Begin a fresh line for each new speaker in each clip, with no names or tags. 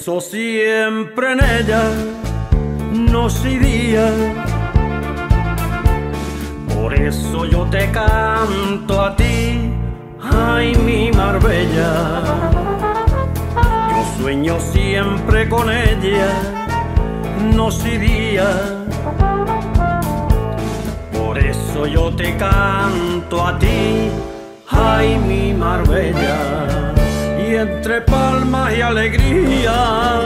eso siempre en ella noche y día. Por eso yo te canto a ti, ay mi Marbella. Yo sueño siempre con ella, noche y día. Por eso yo te canto a ti, ay mi Marbella. Y entre palmas y alegría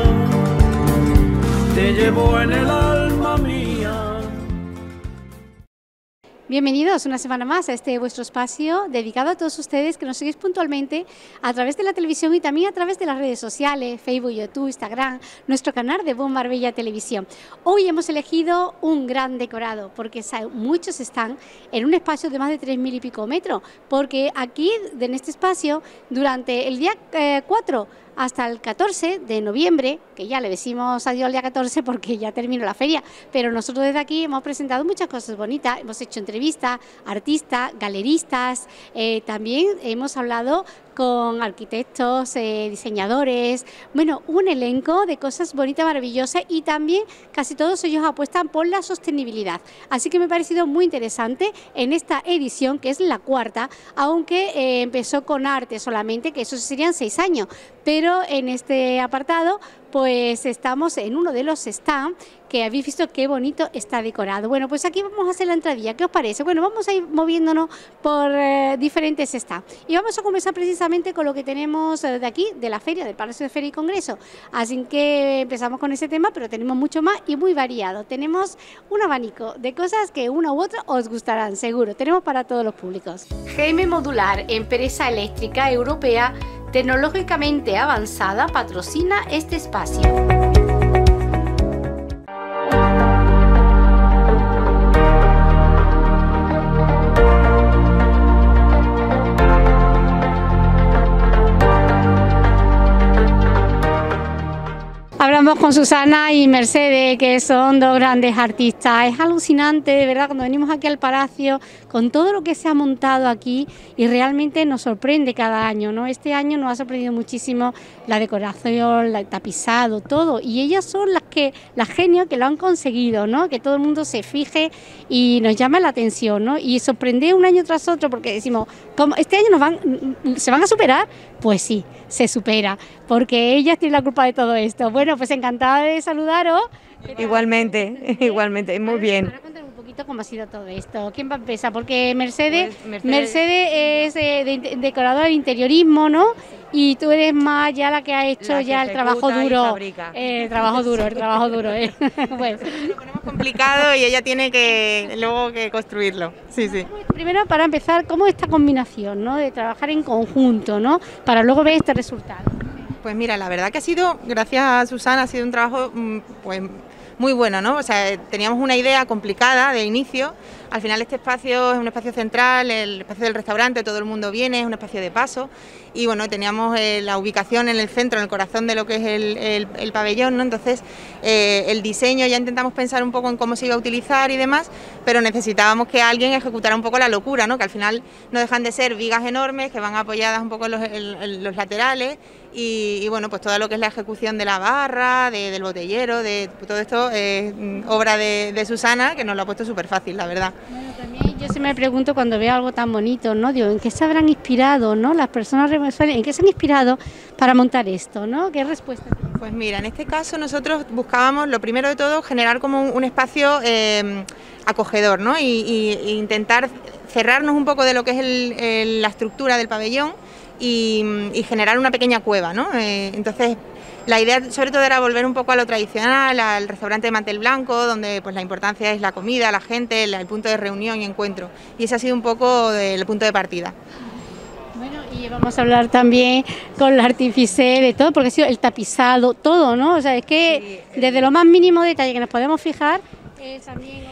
te llevo en el alma mía.
Bienvenidos una semana más a este vuestro espacio dedicado a todos ustedes que nos seguís puntualmente a través de la televisión y también a través de las redes sociales, Facebook, YouTube, Instagram, nuestro canal de Bon Marbella Televisión. Hoy hemos elegido un gran decorado porque muchos están en un espacio de más de 3.000 y pico metros, porque aquí en este espacio durante el día 4 hasta el 14 de noviembre, que ya le decimos adiós al día 14 porque ya terminó la feria, pero nosotros desde aquí hemos presentado muchas cosas bonitas, hemos hecho entrevistas, artistas, galeristas, también hemos hablado con arquitectos, diseñadores, bueno, un elenco de cosas bonitas, maravillosas, y también casi todos ellos apuestan por la sostenibilidad. Así que me ha parecido muy interesante en esta edición, que es la cuarta, aunque empezó con arte solamente, que eso serían 6 años, pero en este apartado pues estamos en uno de los stands que habéis visto qué bonito está decorado. Bueno, pues aquí vamos a hacer la entradilla, ¿qué os parece? Bueno, vamos a ir moviéndonos por diferentes stands y vamos a comenzar precisamente con lo que tenemos de aquí, de la feria, del Palacio de Feria y Congreso. Así que empezamos con ese tema, pero tenemos mucho más y muy variado. Tenemos un abanico de cosas que una u otra os gustarán, seguro. Tenemos para todos los públicos. GM Modular, empresa eléctrica europea tecnológicamente avanzada, patrocina este espacio. Hablamos con Susana y Mercedes, que son dos grandes artistas. Es alucinante, de verdad, cuando venimos aquí al Palacio, con todo lo que se ha montado aquí, y realmente nos sorprende cada año, ¿no? Este año nos ha sorprendido muchísimo la decoración, el tapizado, todo, y ellas son las genios que lo han conseguido, ¿no? Que todo el mundo se fije y nos llama la atención, ¿no? Y sorprende un año tras otro porque decimos, ¿cómo este año se van a superar? Pues sí, se supera, porque ellas tienen la culpa de todo esto. Bueno, pues encantada de saludaros.
Igualmente, igualmente, muy bien.
Ahora cuéntanos un poquito cómo ha sido todo esto. ¿Quién va a empezar? Porque Mercedes es decoradora de interiorismo, ¿no? Y tú eres más ya la que ha hecho ya el trabajo duro. El trabajo duro. Bueno.
Lo ponemos complicado y ella tiene que luego que construirlo. Sí, sí.
Primero, para empezar, ¿cómo es esta combinación, ¿no? De trabajar en conjunto, ¿no? Para luego ver este resultado.
Pues mira, la verdad que ha sido, gracias a Susana, ha sido un trabajo pues muy bueno, ¿no? O sea, teníamos una idea complicada de inicio. Al final este espacio es un espacio central, el espacio del restaurante, todo el mundo viene, es un espacio de paso, y bueno, teníamos la ubicación en el centro, en el corazón de lo que es el pabellón, ¿no? Entonces el diseño ya intentamos pensar un poco en cómo se iba a utilizar y demás, pero necesitábamos que alguien ejecutara un poco la locura, ¿no? Que al final no dejan de ser vigas enormes que van apoyadas un poco en los laterales, y bueno, pues todo lo que es la ejecución de la barra, del botellero, de todo esto es obra de Susana, que nos lo ha puesto súper fácil, la verdad.
Bueno, también yo se me pregunto cuando veo algo tan bonito, ¿no? Digo, ¿en qué se habrán inspirado, ¿no? Las personas remensuales, ¿en qué se han inspirado para montar esto, ¿no? ¿Qué respuesta?
Pues mira, en este caso nosotros buscábamos, lo primero de todo, generar como un espacio acogedor, ¿no? Y intentar cerrarnos un poco de lo que es la estructura del pabellón y generar una pequeña cueva, ¿no? Entonces, la idea sobre todo era volver un poco a lo tradicional, al restaurante de mantel blanco, donde pues la importancia es la comida, la gente, el punto de reunión y encuentro. Y ese ha sido un poco el punto de partida.
Bueno, y vamos a hablar también con el artífice de todo, porque ha sido el tapizado, todo, ¿no? O sea, es que sí, desde lo más mínimo detalle que nos podemos fijar, también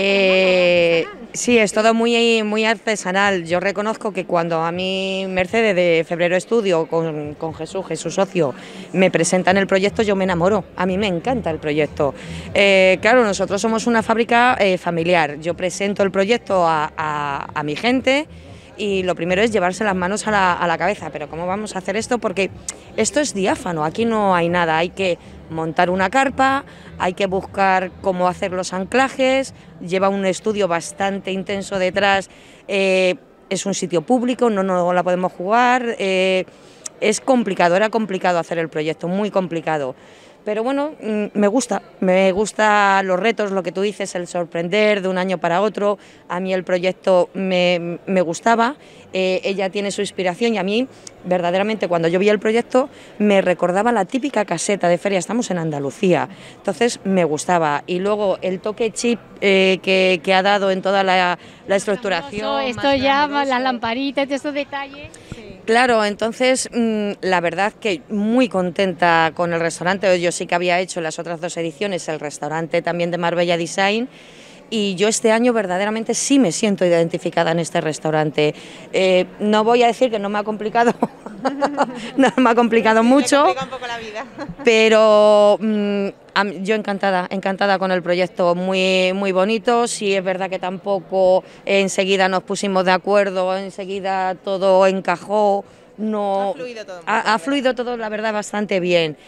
sí, es todo muy artesanal. Yo reconozco que cuando a mí Mercedes de Febrero Estudio con Jesús socio, me presentan el proyecto, yo me enamoro. A mí me encanta el proyecto. Claro, nosotros somos una fábrica familiar. Yo presento el proyecto a mi gente y lo primero es llevarse las manos a la cabeza, pero ¿cómo vamos a hacer esto? Porque esto es diáfano, aquí no hay nada, hay que montar una carpa, hay que buscar cómo hacer los anclajes, lleva un estudio bastante intenso detrás, es un sitio público, no la podemos jugar, es complicado, era complicado hacer el proyecto, muy complicado. Pero bueno, me gusta los retos, lo que tú dices, el sorprender de un año para otro. A mí el proyecto me gustaba, ella tiene su inspiración y a mí, verdaderamente, cuando yo vi el proyecto, me recordaba la típica caseta de feria, estamos en Andalucía, entonces me gustaba. Y luego el toque chip que ha dado en toda la estructuración.
Esto ya, las lamparitas, esos detalles.
Claro, entonces la verdad que muy contenta con el restaurante. Yo sí que había hecho en las otras 2 ediciones el restaurante también de Marbella Design y yo este año verdaderamente sí me siento identificada en este restaurante. No voy a decir que no me ha complicado, no me ha complicado mucho,
me complica un poco la vida.
Pero yo encantada con el proyecto, muy bonito. Sí es verdad que tampoco enseguida nos pusimos de acuerdo, enseguida todo encajó. No, ha fluido todo, la verdad, bastante bien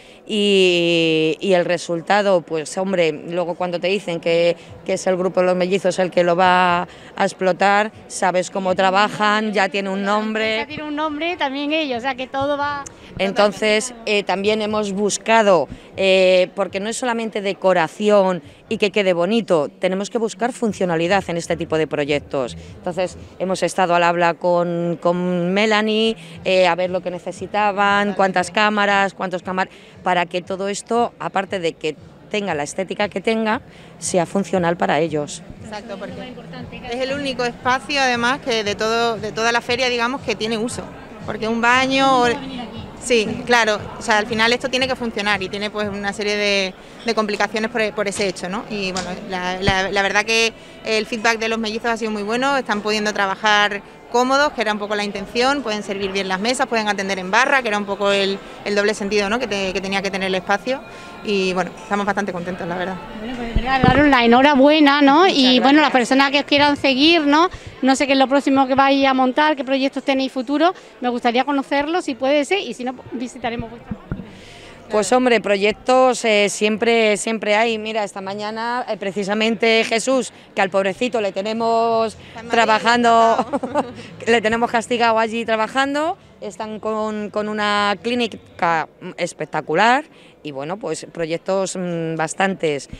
y el resultado, pues hombre, luego cuando te dicen que es el grupo de los mellizos el que lo va a explotar, sabes cómo trabajan, ya tiene un nombre.
Ya tiene un nombre también ellos, o sea que todo va...
Entonces también hemos buscado, porque no es solamente decoración y que quede bonito, tenemos que buscar funcionalidad en este tipo de proyectos. Entonces hemos estado al habla con Melanie, a ver lo que necesitaban, cuántas cámaras, para que todo esto, aparte de que tenga la estética que tenga, sea funcional para ellos.
Exacto, porque es el único espacio, además, que de toda la feria, digamos, que tiene uso. Porque un baño... Sí, claro, o sea, al final esto tiene que funcionar y tiene pues una serie de complicaciones por ese hecho, ¿no? Y bueno, la verdad que el feedback de los mellizos ha sido muy bueno, están pudiendo trabajar cómodos, que era un poco la intención, pueden servir bien las mesas, pueden atender en barra, que era un poco el doble sentido, ¿no? que tenía que tener el espacio, y bueno, estamos bastante contentos, la verdad.
Bueno, pues daros la enhorabuena, ¿no? Muchas gracias. Bueno, las personas que os quieran seguir, ¿no? No sé qué es lo próximo que vais a montar, qué proyectos tenéis futuros, me gustaría conocerlos si puede ser, y si no, visitaremos vuestra página.
Pues hombre, proyectos siempre hay. Mira, esta mañana precisamente Jesús, que al pobrecito le tenemos trabajando, le tenemos castigado allí trabajando, están con una clínica espectacular y bueno, pues proyectos bastantes.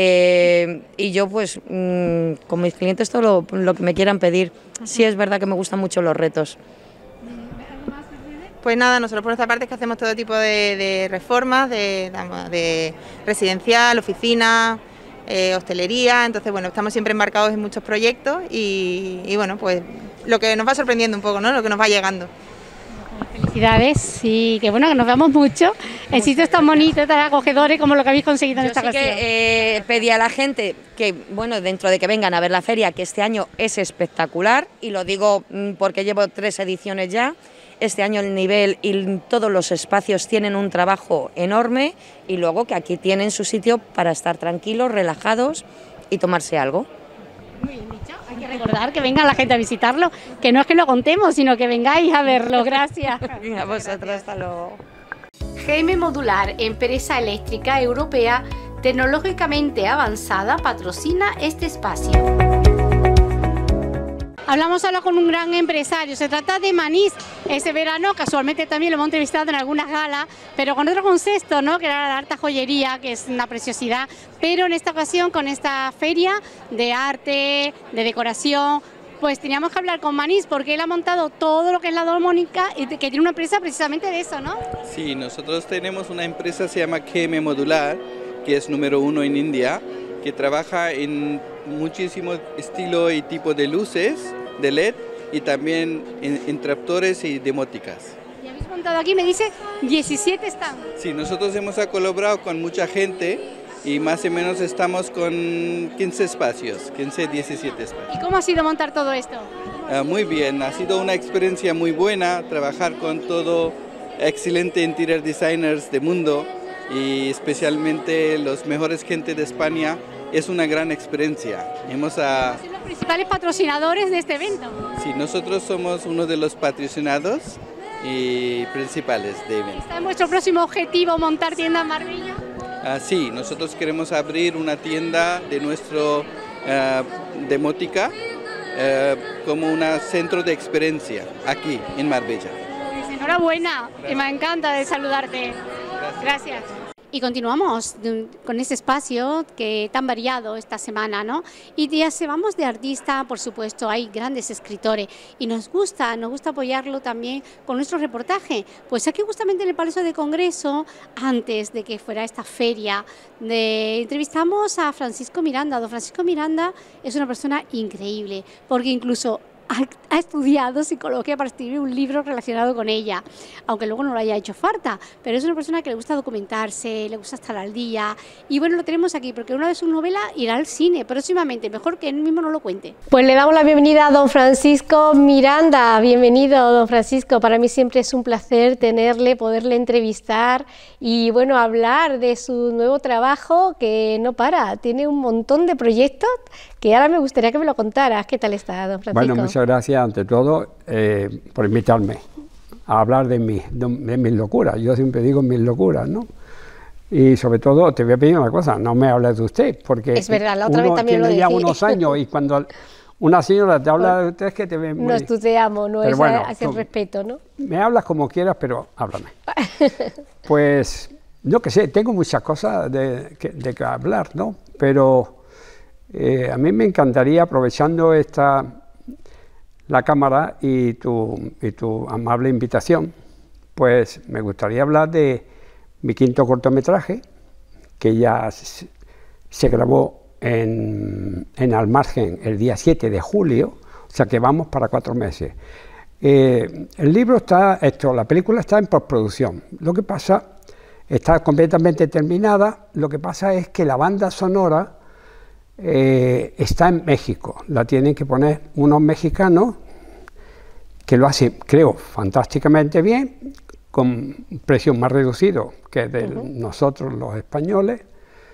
Y yo pues con mis clientes todo lo que me quieran pedir. Sí es verdad que me gustan mucho los retos.
Pues nada, nosotros por nuestra parte es que hacemos todo tipo de reformas, de residencial, oficina, hostelería, entonces bueno, estamos siempre embarcados en muchos proyectos y bueno, pues lo que nos va sorprendiendo un poco, ¿no? Lo que nos va llegando.
Felicidades y que bueno, que nos veamos mucho en sitios tan bonitos, tan acogedores como lo que habéis conseguido en esta ocasión.
Que pedí a la gente que, bueno, dentro de que vengan a ver la feria, que este año es espectacular y lo digo porque llevo 3 ediciones ya. Este año el nivel y todos los espacios tienen un trabajo enorme y luego que aquí tienen su sitio para estar tranquilos, relajados y tomarse algo.
Muy bien dicho, hay que recordar que venga la gente a visitarlo, que no es que lo contemos, sino que vengáis a verlo. Gracias.
A vosotros, hasta luego.
GM Modular, empresa eléctrica europea tecnológicamente avanzada, patrocina este espacio. Hablamos ahora con un gran empresario, se trata de Manís. Ese verano casualmente también lo hemos entrevistado en algunas galas, pero con otro concepto, ¿no? Que era la alta joyería, que es una preciosidad, pero en esta ocasión con esta feria de arte, de decoración, pues teníamos que hablar con Manís porque él ha montado todo lo que es la domónica y que tiene una empresa precisamente de eso, ¿no?
Sí, nosotros tenemos una empresa, se llama GM Modular, que es número 1 en India, que trabaja en muchísimo estilo y tipo de luces de LED y también en interruptores y demóticas.
Y habéis montado aquí, me dice, 17 stands.
Sí, nosotros hemos colaborado con mucha gente y más o menos estamos con 15 espacios, 15, 17 espacios.
¿Y cómo ha sido montar todo esto?
Muy bien, ha sido una experiencia muy buena trabajar con todo excelente interior designers del mundo y especialmente los mejores gente de España. Es una gran experiencia.
Principales patrocinadores de este evento.
Sí, nosotros somos uno de los patrocinados y principales de evento.
¿Está en vuestro próximo objetivo montar tienda en Marbella?
Sí, nosotros queremos abrir una tienda de nuestro demótica como un centro de experiencia aquí en Marbella.
Pues enhorabuena, que me encanta de saludarte. Gracias. Y continuamos con este espacio que tan variado esta semana, ¿no? Y ya se vamos de artista, por supuesto, hay grandes escritores y nos gusta apoyarlo también con nuestro reportaje. Pues aquí justamente en el Palacio de Congreso, antes de que fuera esta feria, entrevistamos a Francisco Miranda. Don Francisco Miranda es una persona increíble, porque incluso ha estudiado psicología para escribir un libro relacionado con ella, aunque luego no lo haya hecho falta, pero es una persona que le gusta documentarse, le gusta estar al día, y bueno, lo tenemos aquí porque una de sus novelas irá al cine próximamente, mejor que él mismo no lo cuente. Pues le damos la bienvenida a don Francisco Miranda. Bienvenido, don Francisco, para mí siempre es un placer tenerle, poderle entrevistar y bueno, hablar de su nuevo trabajo que no para, tiene un montón de proyectos que ahora me gustaría que me lo contaras. ¿Qué tal está, don Francisco?
Bueno, muchas gracias ante todo por invitarme a hablar de mis locuras. Yo siempre digo mis locuras, ¿no? Y sobre todo te voy a pedir una cosa, no me hables de usted, porque
es verdad, la otra vez también
tiene
lo
ya
dije.
Unos años y cuando una señora te habla de usted es que te ve muy...
Nos tuteamos, no es bueno, hacia el respeto, ¿no?
Me hablas como quieras, pero háblame. Pues, yo qué sé, tengo muchas cosas de que hablar, ¿no? Pero a mí me encantaría, aprovechando la cámara y tu amable invitación, pues me gustaría hablar de mi quinto cortometraje, que ya se grabó en Almargen el día 7 de julio, o sea que vamos para 4 meses. El libro la película está en postproducción, lo que pasa, está completamente terminada, lo que pasa es que la banda sonora está en México, la tienen que poner unos mexicanos que lo hacen, creo, fantásticamente bien, con precios más reducidos que de nosotros los españoles,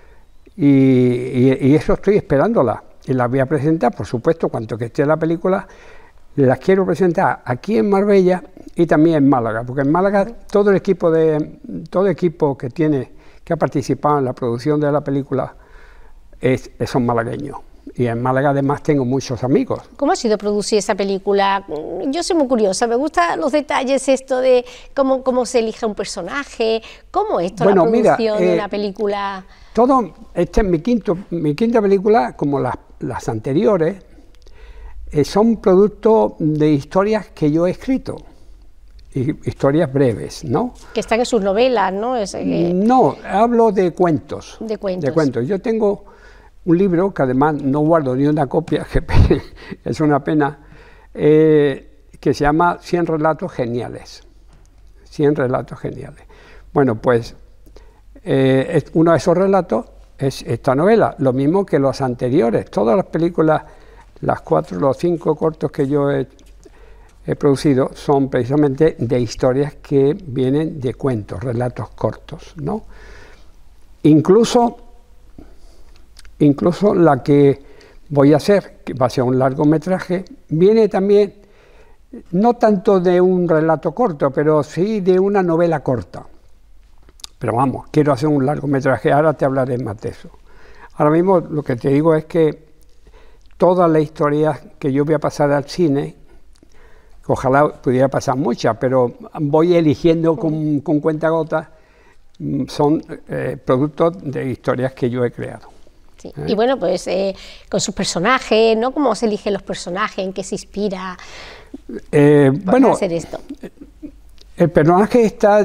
y eso estoy esperándola, y la voy a presentar, por supuesto, cuanto que esté la película, las quiero presentar aquí en Marbella y también en Málaga, porque en Málaga todo equipo que ha participado en la producción de la película son malagueños, y en Málaga además tengo muchos amigos.
¿Cómo ha sido producir esa película? Yo soy muy curiosa, me gustan los detalles, esto de cómo se elige un personaje, cómo es toda la producción de una película.
Esta es mi quinta película, como las anteriores, son producto de historias que yo he escrito, historias breves, ¿no?
Que están en sus novelas, ¿no?
No, hablo de cuentos.
De cuentos.
Yo tengo un libro que además no guardo ni una copia, que es una pena, que se llama 100 relatos geniales. 100 relatos geniales. Bueno, pues uno de esos relatos es esta novela, lo mismo que los anteriores. Todas las películas, los 5 cortos que yo he producido son precisamente de historias que vienen de cuentos, relatos cortos, ¿no? Incluso la que voy a hacer, que va a ser un largometraje, viene también, no tanto de un relato corto, pero sí de una novela corta. Pero vamos, quiero hacer un largometraje, ahora te hablaré más de eso. Ahora mismo lo que te digo es que todas las historias que yo voy a pasar al cine, ojalá pudiera pasar muchas, pero voy eligiendo con cuentagotas, son productos de historias que yo he creado.
Sí. Y bueno, pues con sus personajes, ¿no? ¿Cómo se eligen los personajes? ¿En qué se inspira para hacer esto?
El personaje está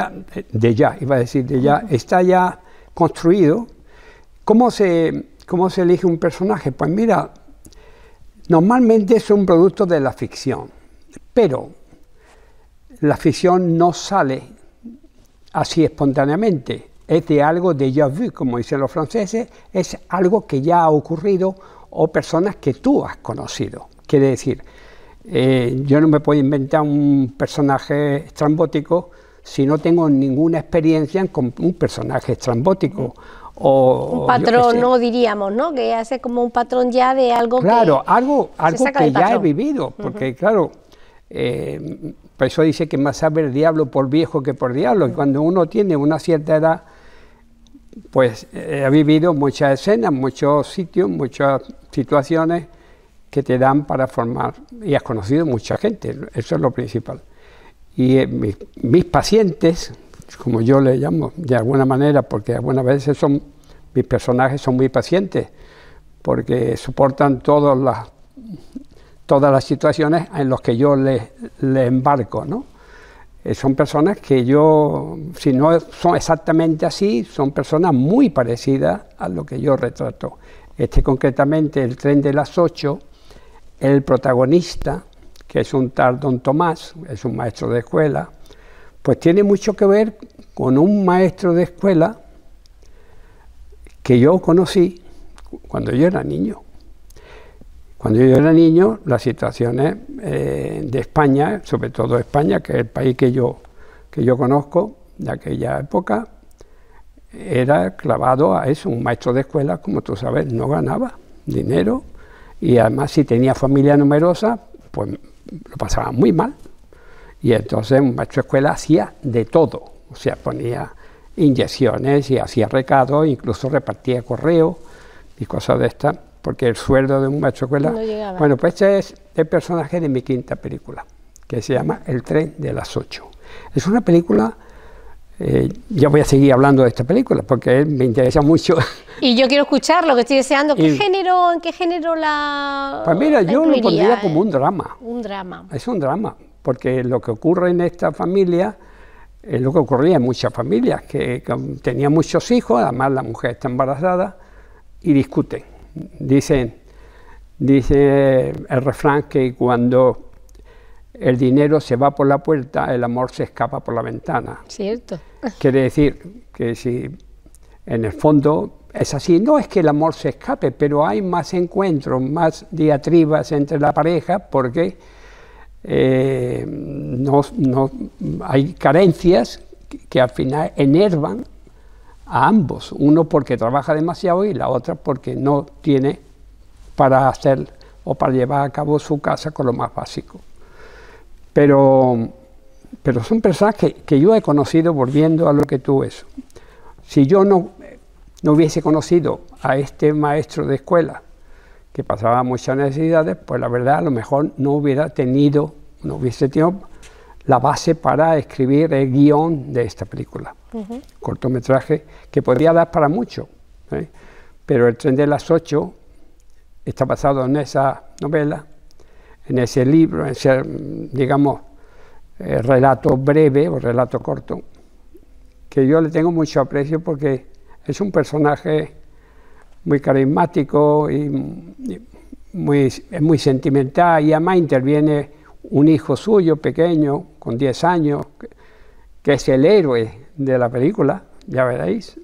está ya construido. ¿Cómo se elige un personaje? Pues mira, normalmente es un producto de la ficción, pero la ficción no sale así espontáneamente. Es de algo déjà vu, como dicen los franceses, es algo que ya ha ocurrido o personas que tú has conocido. Quiere decir, yo no me puedo inventar un personaje estrambótico si no tengo ninguna experiencia con un personaje estrambótico
Un patrón, no diríamos, ¿no? Que hace como un patrón ya de algo
claro,
que...
algo que ya he vivido, porque claro, por eso dice que más sabe el diablo por viejo que por diablo, y cuando uno tiene una cierta edad, pues ha vivido muchas escenas, muchos sitios, muchas situaciones que te dan para formar, y has conocido mucha gente, eso es lo principal. Y mis pacientes, como yo le llamo de alguna manera, porque algunas veces mis personajes son muy pacientes, porque soportan todas las situaciones en las que yo les embarco, ¿no? Son personas que yo, si no son exactamente así, son personas muy parecidas a lo que yo retrato. Concretamente, El tren de las 8, el protagonista, que es un tal Don Tomás, es un maestro de escuela, pues tiene mucho que ver con un maestro de escuela que yo conocí cuando yo era niño. Cuando yo era niño, las situaciones de España, sobre todo España, que es el país que yo conozco de aquella época, era clavado a eso. Un maestro de escuela, como tú sabes, no ganaba dinero, y además si tenía familia numerosa, pues lo pasaba muy mal. Y entonces un maestro de escuela hacía de todo, o sea, ponía inyecciones y hacía recados, incluso repartía correo y cosas de estas, porque el sueldo de un maestro de escuela...
No llegaba.
Bueno, pues este es el personaje de mi quinta película, que se llama El tren de las 8. Es una película... ya voy a seguir hablando de esta película, porque me interesa mucho.
Y yo quiero escuchar lo que estoy deseando. ¿En qué género la
Pues mira, yo lo pondría como un drama.
Un drama.
Es un drama, porque lo que ocurre en esta familia es lo que ocurría en muchas familias, que tenían muchos hijos, además la mujer está embarazada, y discuten. Dice el refrán que cuando el dinero se va por la puerta, el amor se escapa por la ventana.
Cierto.
Quiere decir que si en el fondo es así, no es que el amor se escape, pero hay más encuentros, más diatribas entre la pareja, porque hay carencias que al final enervan a ambos, uno porque trabaja demasiado y la otra porque no tiene para hacer o para llevar a cabo su casa con lo más básico. Pero son personas que yo he conocido, volviendo a lo que tú es. Si yo no hubiese conocido a este maestro de escuela que pasaba muchas necesidades, pues la verdad a lo mejor no hubiese tenido la base para escribir el guión de esta película. Cortometraje que podría dar para mucho, ¿eh? Pero El tren de las 8 está basado en esa novela, en ese libro, en ese, digamos, relato breve o relato corto, que yo le tengo mucho aprecio porque es un personaje muy carismático y es muy sentimental, y además interviene un hijo suyo pequeño, con 10 años, que es el héroe de la película, ya veréis.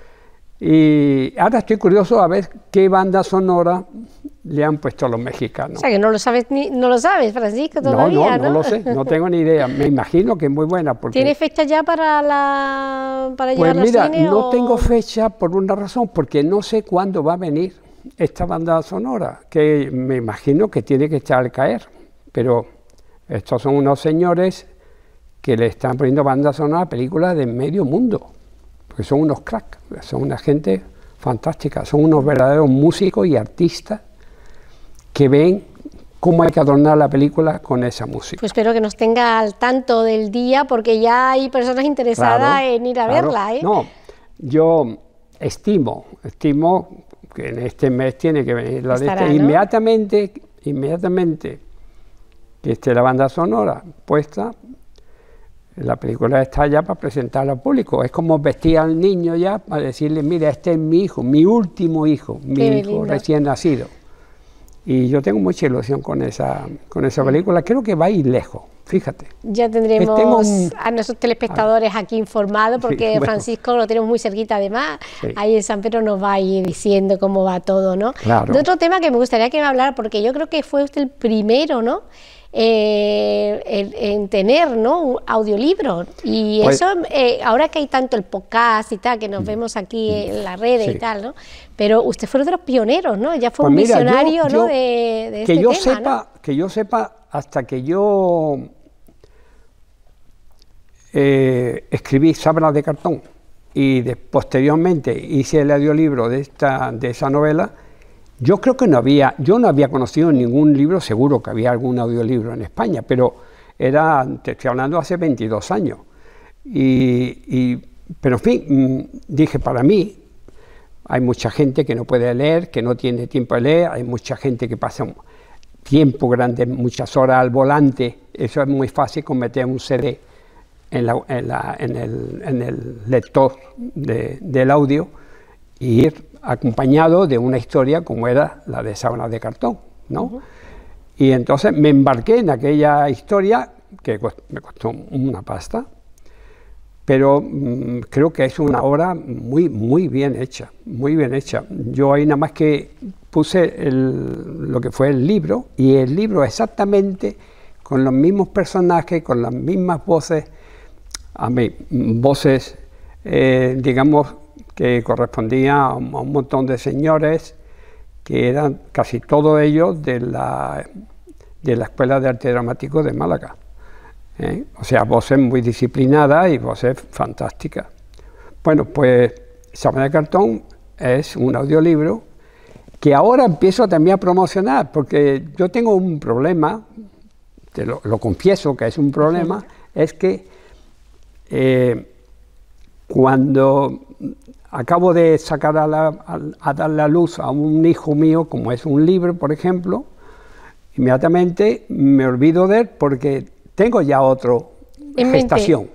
Y ahora estoy curioso a ver qué banda sonora le han puesto a los mexicanos.
O sea, que no lo sabes, Francisco, todavía, ¿no?
No lo sé, no tengo ni idea. Me imagino que es muy buena. Porque...
¿Tiene fecha ya para llevarla
al cine?
Pues mira,
no tengo fecha por una razón, porque no sé cuándo va a venir esta banda sonora, que me imagino que tiene que estar al caer, pero estos son unos señores que le están poniendo banda sonora a películas de medio mundo, porque son unos cracks, son una gente fantástica, son unos verdaderos músicos y artistas que ven cómo hay que adornar la película con esa música.
Pues espero que nos tenga al tanto del día, porque ya hay personas interesadas en ir a verla, ¿eh?
No, yo estimo que en este mes tiene que venir la
Estará,
de
¿no?
inmediatamente que esté la banda sonora puesta, la película está ya para presentarla al público. Es como vestir al niño ya para decirle, mira, este es mi hijo, mi último hijo, mi hijo recién nacido. Y yo tengo mucha ilusión con esa película. Creo que va a ir lejos, fíjate.
Ya tendremos a nuestros telespectadores aquí informados, porque sí, bueno, Francisco lo tenemos muy cerquita además. Sí. Ahí en San Pedro nos va a ir diciendo cómo va todo, ¿no?
Claro.
De otro tema que me gustaría que me hablara, porque yo creo que fue usted el primero, ¿no?,
en tener, ¿no?, un audiolibro. Y
Pues,
eso, ahora que hay tanto el podcast y tal, que nos vemos aquí en las redes
sí.
y tal, ¿no? Pero usted fue uno de los pioneros, ¿no? Ya fue
Pues
un
mira,
visionario,
yo-
¿no?, de
que
este
yo
tema,
sepa,
¿no?
que yo sepa, hasta que yo escribí Sábanas de cartón y posteriormente hice el audiolibro de esa novela, yo creo que yo no había conocido ningún libro, seguro que había algún audiolibro en España, pero te estoy hablando hace 22 años. Pero en fin, dije, para mí, hay mucha gente que no puede leer, que no tiene tiempo de leer, hay mucha gente que pasa un tiempo grande, muchas horas al volante, eso es muy fácil con meter un CD en el lector del audio y ir acompañado de una historia como era la de Sábanas de cartón, ¿no? Y entonces me embarqué en aquella historia que me costó una pasta, pero creo que es una obra muy bien hecha, muy bien hecha. Yo ahí nada más que puse lo que fue el libro, y el libro exactamente con los mismos personajes, con las mismas voces, voces, digamos, que correspondían a un montón de señores que eran casi todos ellos de la Escuela de Arte Dramático de Málaga. O sea, voces muy disciplinadas y voces fantásticas. Bueno, pues Sábanas de cartón es un audiolibro que ahora empiezo también a promocionar, porque yo tengo un problema, lo confieso que es un problema, es que cuando acabo de sacar a dar la luz a un hijo mío, como es un libro, por ejemplo, inmediatamente me olvido de él porque tengo ya otro en gestación.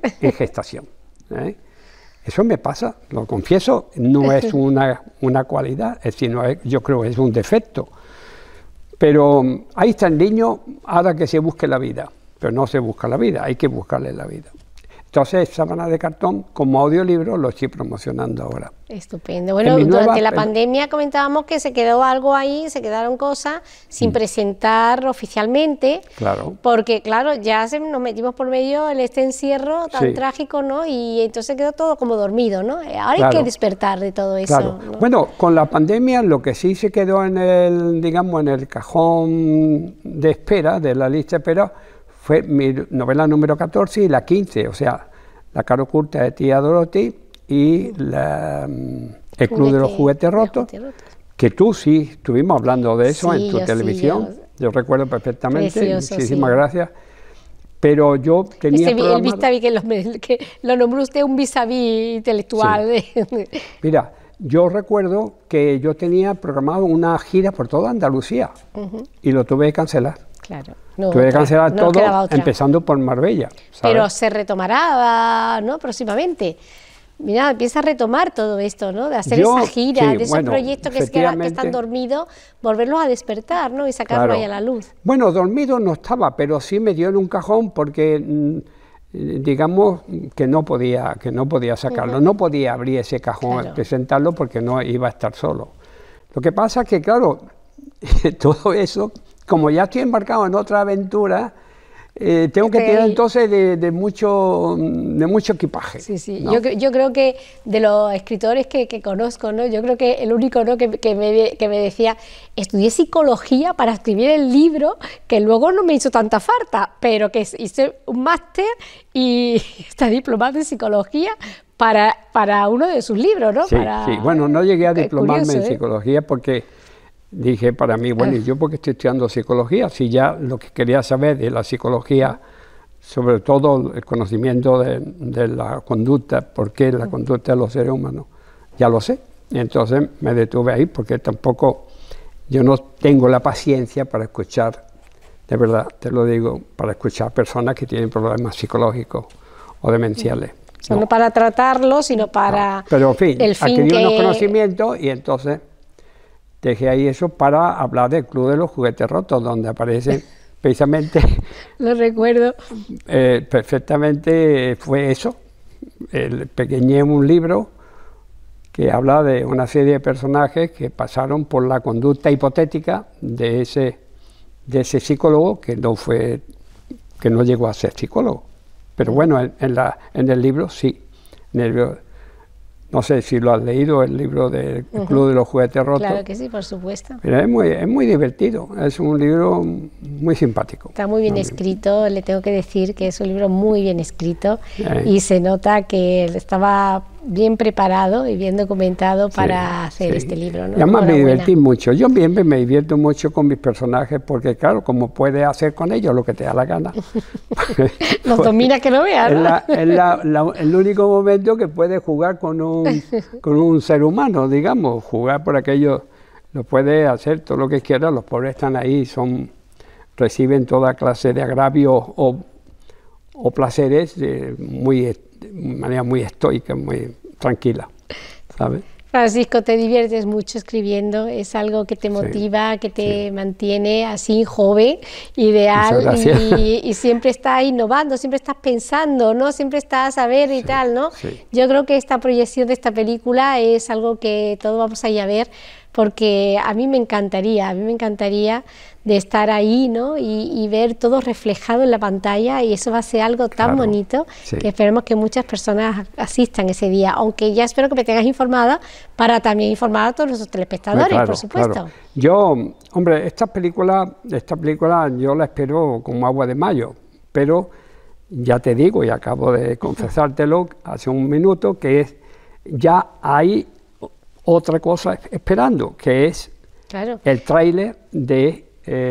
Eso me pasa, lo confieso, no es una cualidad, es decir, yo creo que es un defecto. Pero ahí está el niño, ahora que se busque la vida, pero no se busca la vida, hay que buscarle la vida. Entonces, Sábanas de cartón, como audiolibro, lo estoy promocionando ahora.
Estupendo. Bueno, durante la pandemia comentábamos que se quedó algo ahí, se quedaron cosas sin presentar oficialmente.
Claro.
Porque, claro, ya nos metimos por medio en este encierro tan trágico, ¿no? Y entonces quedó todo como dormido, ¿no? Ahora hay que despertar de todo eso.
Claro.
¿no?
Bueno, con la pandemia lo que sí se quedó en el cajón de espera, de la lista de espera, fue mi novela número 14 y la 15, o sea, La cara oculta de tía Dorothy y El club de los juguetes rotos, que tú sí estuvimos hablando de eso en tu televisión, yo recuerdo perfectamente,
Precioso,
muchísimas gracias. Pero yo tenía
el vis-a-vis que lo nombró usted un vis-a-vis intelectual.
Sí. Mira, yo recuerdo que yo tenía programado una gira por toda Andalucía y lo tuve que cancelar.
Claro.
Tuve que cancelar todo, empezando por Marbella. ¿Sabes?
Pero se retomará, ¿no?, próximamente. Mira, empieza a retomar todo esto, ¿no?, de hacer esa gira, de esos proyectos que están dormidos, volverlos a despertar, ¿no?, y sacarlos ahí a la luz.
Bueno, dormido no estaba, pero sí me dio en un cajón porque, digamos, que no podía sacarlo, no podía abrir ese cajón, presentarlo porque no iba a estar solo. Lo que pasa es que, claro, todo eso, como ya estoy embarcado en otra aventura, tengo que tirar entonces de mucho equipaje.
Sí, sí.
¿No?
Yo creo que de los escritores que conozco, ¿no?, yo creo que el único, ¿no?, que me decía, estudié psicología para escribir el libro, que luego no me hizo tanta falta, pero que hice un máster y está diplomado en psicología para uno de sus libros, ¿no?
Sí, sí. Bueno, no llegué a diplomarme en psicología porque dije para mí, bueno, ¿y yo por qué estoy estudiando psicología? Si ya lo que quería saber de la psicología, sobre todo el conocimiento de la conducta, por qué la conducta de los seres humanos, ya lo sé. Y entonces me detuve ahí porque tampoco, yo no tengo la paciencia para escuchar, de verdad, te lo digo, para escuchar personas que tienen problemas psicológicos o demenciales.
No para tratarlos, sino para
pero en fin,
el fin
adquirí unos conocimientos y entonces dejé ahí eso para hablar del Club de los Juguetes Rotos, donde aparece precisamente...
Lo recuerdo.
Perfectamente fue eso. Pequeñé un libro que habla de una serie de personajes que pasaron por la conducta hipotética de de ese psicólogo que no llegó a ser psicólogo. Pero bueno, en el libro sí. En el libro, no sé si lo has leído, el libro del Club de los Juguetes Rotos.
Claro que sí, por supuesto.
Pero es muy divertido, es un libro muy simpático.
Está muy bien escrito, le tengo que decir que es un libro muy bien escrito y se nota que estaba bien preparado y bien documentado para hacer este libro, ¿no?
Y además me divertí mucho. Yo siempre me divierto mucho con mis personajes porque, claro, como puedes hacer con ellos lo que te da la gana.
Los domina que no veas, ¿no?
Es el único momento que puedes jugar con un ser humano, digamos, jugar por aquello, lo puedes hacer todo lo que quieras, los pobres están ahí, reciben toda clase de agravios o placeres de manera muy estoica, muy tranquila, ¿sabes?
Francisco, te diviertes mucho escribiendo, es algo que te motiva, que te mantiene así joven, ideal, y siempre estás innovando, siempre estás pensando, ¿no? Siempre estás a ver y tal, ¿no? Yo creo que esta proyección de esta película es algo que todos vamos a ir a ver, porque a mí me encantaría de estar ahí, ¿no? Y ver todo reflejado en la pantalla, y eso va a ser algo tan bonito que esperemos que muchas personas asistan ese día, aunque ya espero que me tengas informada para también informar a todos nuestros telespectadores, por supuesto.
Claro. Yo, hombre, esta película yo la espero como agua de mayo, pero ya te digo, y acabo de confesártelo hace un minuto, que ya hay otra cosa esperando, que es el tráiler de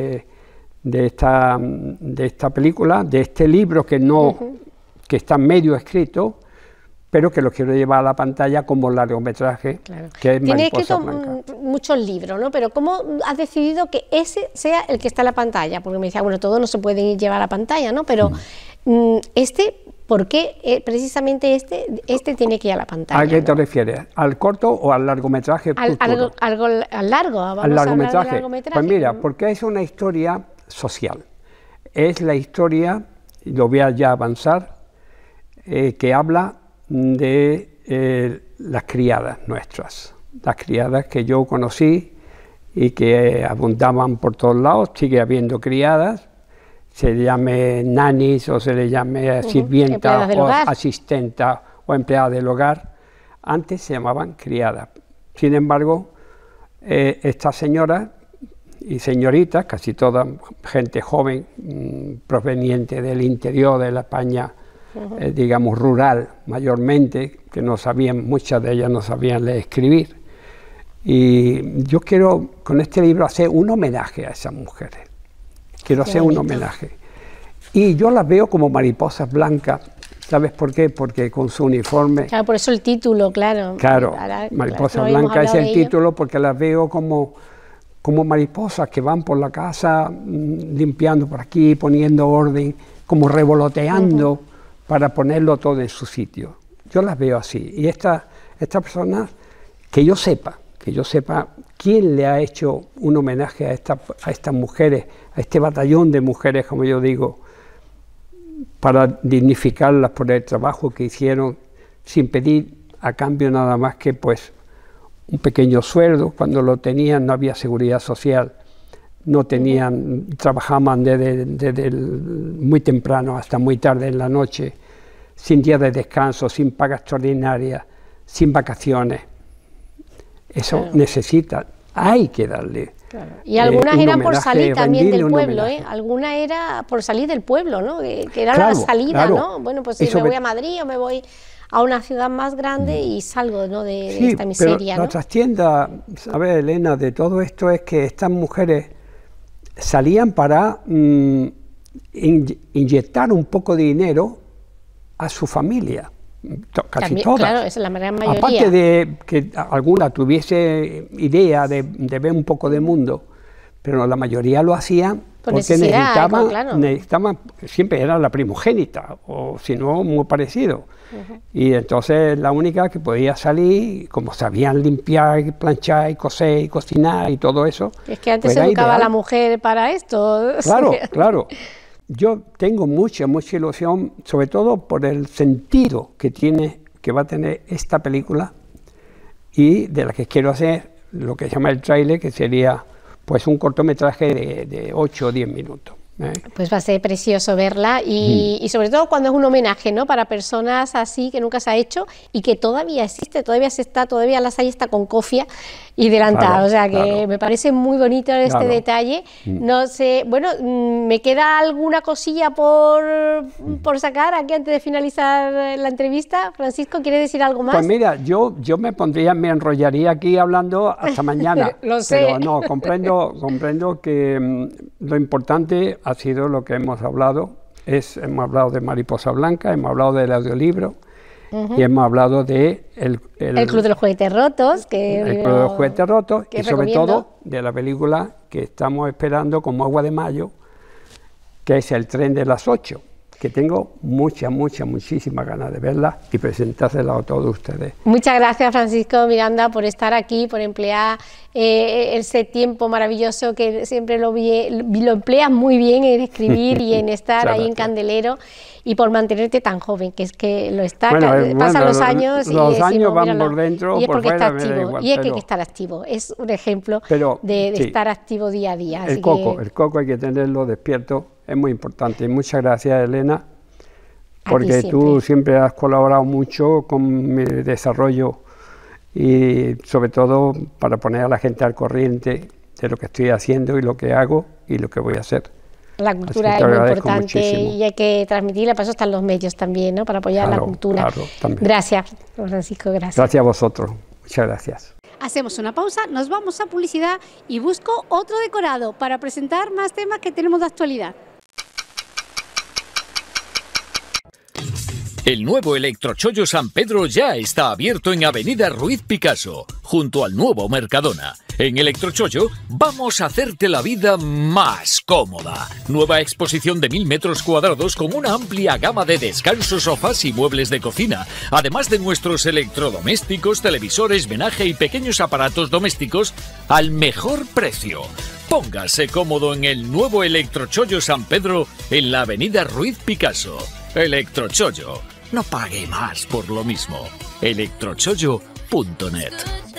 esta película, de este libro que está medio escrito, pero que lo quiero llevar a la pantalla como largometraje, que es Mariposa Blanca.
Tienes muchos libros, ¿no? Pero ¿cómo has decidido que ese sea el que está en la pantalla? Porque me decía, bueno, todo no se puede llevar a la pantalla, ¿no? Pero ¿por qué precisamente este tiene que ir a la pantalla?
¿A qué te refieres? ¿Al corto o al largometraje?
Al largo, vamos
al largometraje.
A hablar del largometraje.
Pues mira, porque es una historia social. Es la historia, y lo voy a ya avanzar, que habla de las criadas nuestras. Las criadas que yo conocí y que abundaban por todos lados, sigue habiendo criadas, se le llame nannies o se le llame sirvienta o asistenta o empleada del hogar, antes se llamaban criadas. Sin embargo, estas señoras y señoritas, casi toda gente joven, proveniente del interior de la España, digamos rural mayormente, que no sabían, muchas de ellas no sabían leer y escribir. Y yo quiero con este libro hacer un homenaje a esas mujeres. Quiero hacer un homenaje. Y yo las veo como mariposas blancas. ¿Sabes por qué? Porque con su uniforme...
Claro, por eso el título, claro.
Claro, Mariposa Blanca es el título porque las veo como mariposas que van por la casa limpiando por aquí, poniendo orden, como revoloteando para ponerlo todo en su sitio. Yo las veo así. Y estas personas, que yo sepa quién le ha hecho un homenaje a estas mujeres, a este batallón de mujeres, como yo digo, para dignificarlas por el trabajo que hicieron, sin pedir a cambio nada más que pues un pequeño sueldo. Cuando lo tenían no había seguridad social, no tenían, trabajaban desde muy temprano hasta muy tarde en la noche, sin día de descanso, sin paga extraordinaria, sin vacaciones. Eso necesita, hay que darle.
Y algunas eran por salir también del pueblo, algunas era por salir del pueblo, ¿no? Que era la salida, ¿no? Bueno, pues si me voy a Madrid o me voy a una ciudad más grande y salgo, ¿no? de esta miseria,
pero la trastienda, ¿sabes, Elena? De todo esto es que estas mujeres salían para inyectar un poco de dinero a su familia. Casi también, todas.
Claro, esa es la gran mayoría.
Aparte de que alguna tuviese idea de ver un poco de mundo, pero la mayoría lo hacían porque necesitaban, siempre era la primogénita, o si no, muy parecido. Y entonces la única que podía salir, como sabían limpiar, planchar, y coser, y cocinar y todo eso.
Es que antes se educaba a la mujer para esto.
Claro, claro. Yo tengo mucha ilusión, sobre todo por el sentido que va a tener esta película, y de la que quiero hacer lo que se llama el tráiler, que sería pues un cortometraje de 8 o 10 minutos.
Pues va a ser precioso verla y sobre todo cuando es un homenaje, ¿no? Para personas así que nunca se ha hecho y que todavía existe, todavía las hay, está con cofia y delantal,
claro,
o sea que
claro.
Me parece muy bonito este
Claro.
detalle. No sé, bueno, me queda alguna cosilla por sacar aquí antes de finalizar la entrevista. Francisco, ¿quieres decir algo más?
Pues mira, yo me enrollaría aquí hablando hasta mañana.
Lo sé.
Pero no, comprendo que lo importante ha sido lo que hemos hablado. Hemos hablado de Mariposa Blanca, hemos hablado del audiolibro y hemos hablado de el
Club de los Juguetes Rotos,
el Club de los Juguetes Rotos, y sobre
recomiendo.
todo de la película que estamos esperando como agua de mayo, que es El tren de las 8, que tengo muchísimas ganas de verla y presentársela a todos ustedes.
Muchas gracias, Francisco Miranda, por estar aquí, por emplear ese tiempo maravilloso que siempre lo empleas muy bien en escribir y en estar ahí en Candelero, y por mantenerte tan joven, que es que lo está. Pasan los años y
los
decimos,
años van
míralo,
por dentro,
y es
por
porque
fuera,
está activo,
igual,
y es que hay que estar activo. Es un ejemplo de
sí,
estar activo día a día.
El coco hay que tenerlo despierto, es muy importante. Y muchas gracias, Elena, porque tú siempre has colaborado mucho con mi desarrollo y sobre todo para poner a la gente al corriente de lo que estoy haciendo y lo que hago y lo que voy a hacer.
La cultura es muy importante y hay que transmitirla, para eso están los medios también, ¿no? Para apoyar la cultura.
Claro,
gracias, Francisco, gracias.
Gracias a vosotros, muchas gracias.
Hacemos una pausa, nos vamos a publicidad y busco otro decorado para presentar más temas que tenemos de actualidad.
El nuevo Electrochollo San Pedro ya está abierto en Avenida Ruiz Picasso, junto al nuevo Mercadona. En Electrochollo vamos a hacerte la vida más cómoda. Nueva exposición de 1000 metros cuadrados con una amplia gama de descansos, sofás y muebles de cocina, además de nuestros electrodomésticos, televisores, menaje y pequeños aparatos domésticos al mejor precio. Póngase cómodo en el nuevo Electrochollo San Pedro en la Avenida Ruiz Picasso. Electrochollo. No pague más por lo mismo. electrochollo.net.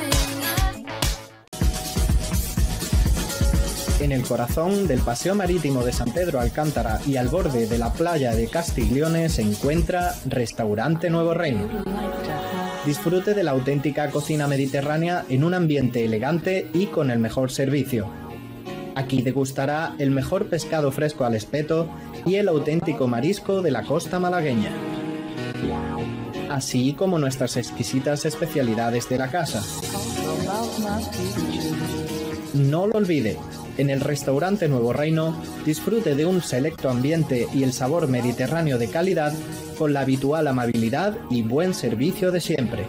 En el corazón del Paseo Marítimo de San Pedro Alcántara y al borde de la playa de Castiglione se encuentra Restaurante Nuevo Reino. Disfrute de la auténtica cocina mediterránea en un ambiente elegante y con el mejor servicio. Aquí degustará el mejor pescado fresco al espeto y el auténtico marisco de la costa malagueña, así como nuestras exquisitas especialidades de la casa. No lo olvide, en el Restaurante Nuevo Reino disfrute de un selecto ambiente y el sabor mediterráneo de calidad con la habitual amabilidad y buen servicio de siempre.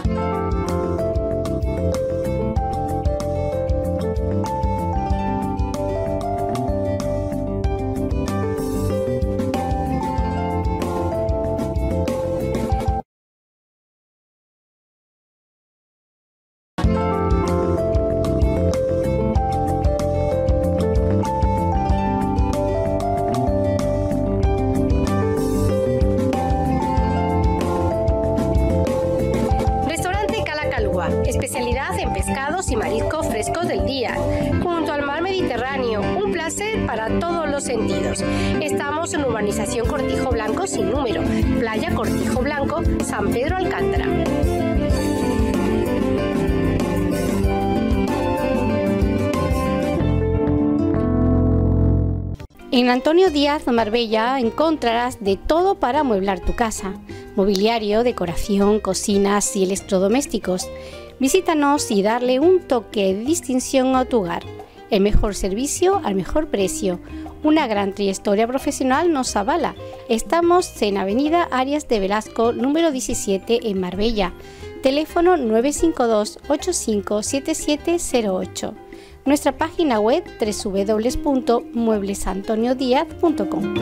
Especialidad en pescados y mariscos frescos del día, junto al mar Mediterráneo, un placer para todos los sentidos. Estamos en urbanización Cortijo Blanco sin número, playa Cortijo Blanco, San Pedro Alcántara.
En Antonio Díaz Marbella encontrarás de todo para amueblar tu casa: mobiliario, decoración, cocinas y electrodomésticos. Visítanos y darle un toque de distinción a tu hogar. El mejor servicio al mejor precio. Una gran trayectoria profesional nos avala. Estamos en Avenida Arias de Velasco, número 17 en Marbella. Teléfono 952 857708. Nuestra página web www.mueblesantoniodiaz.com.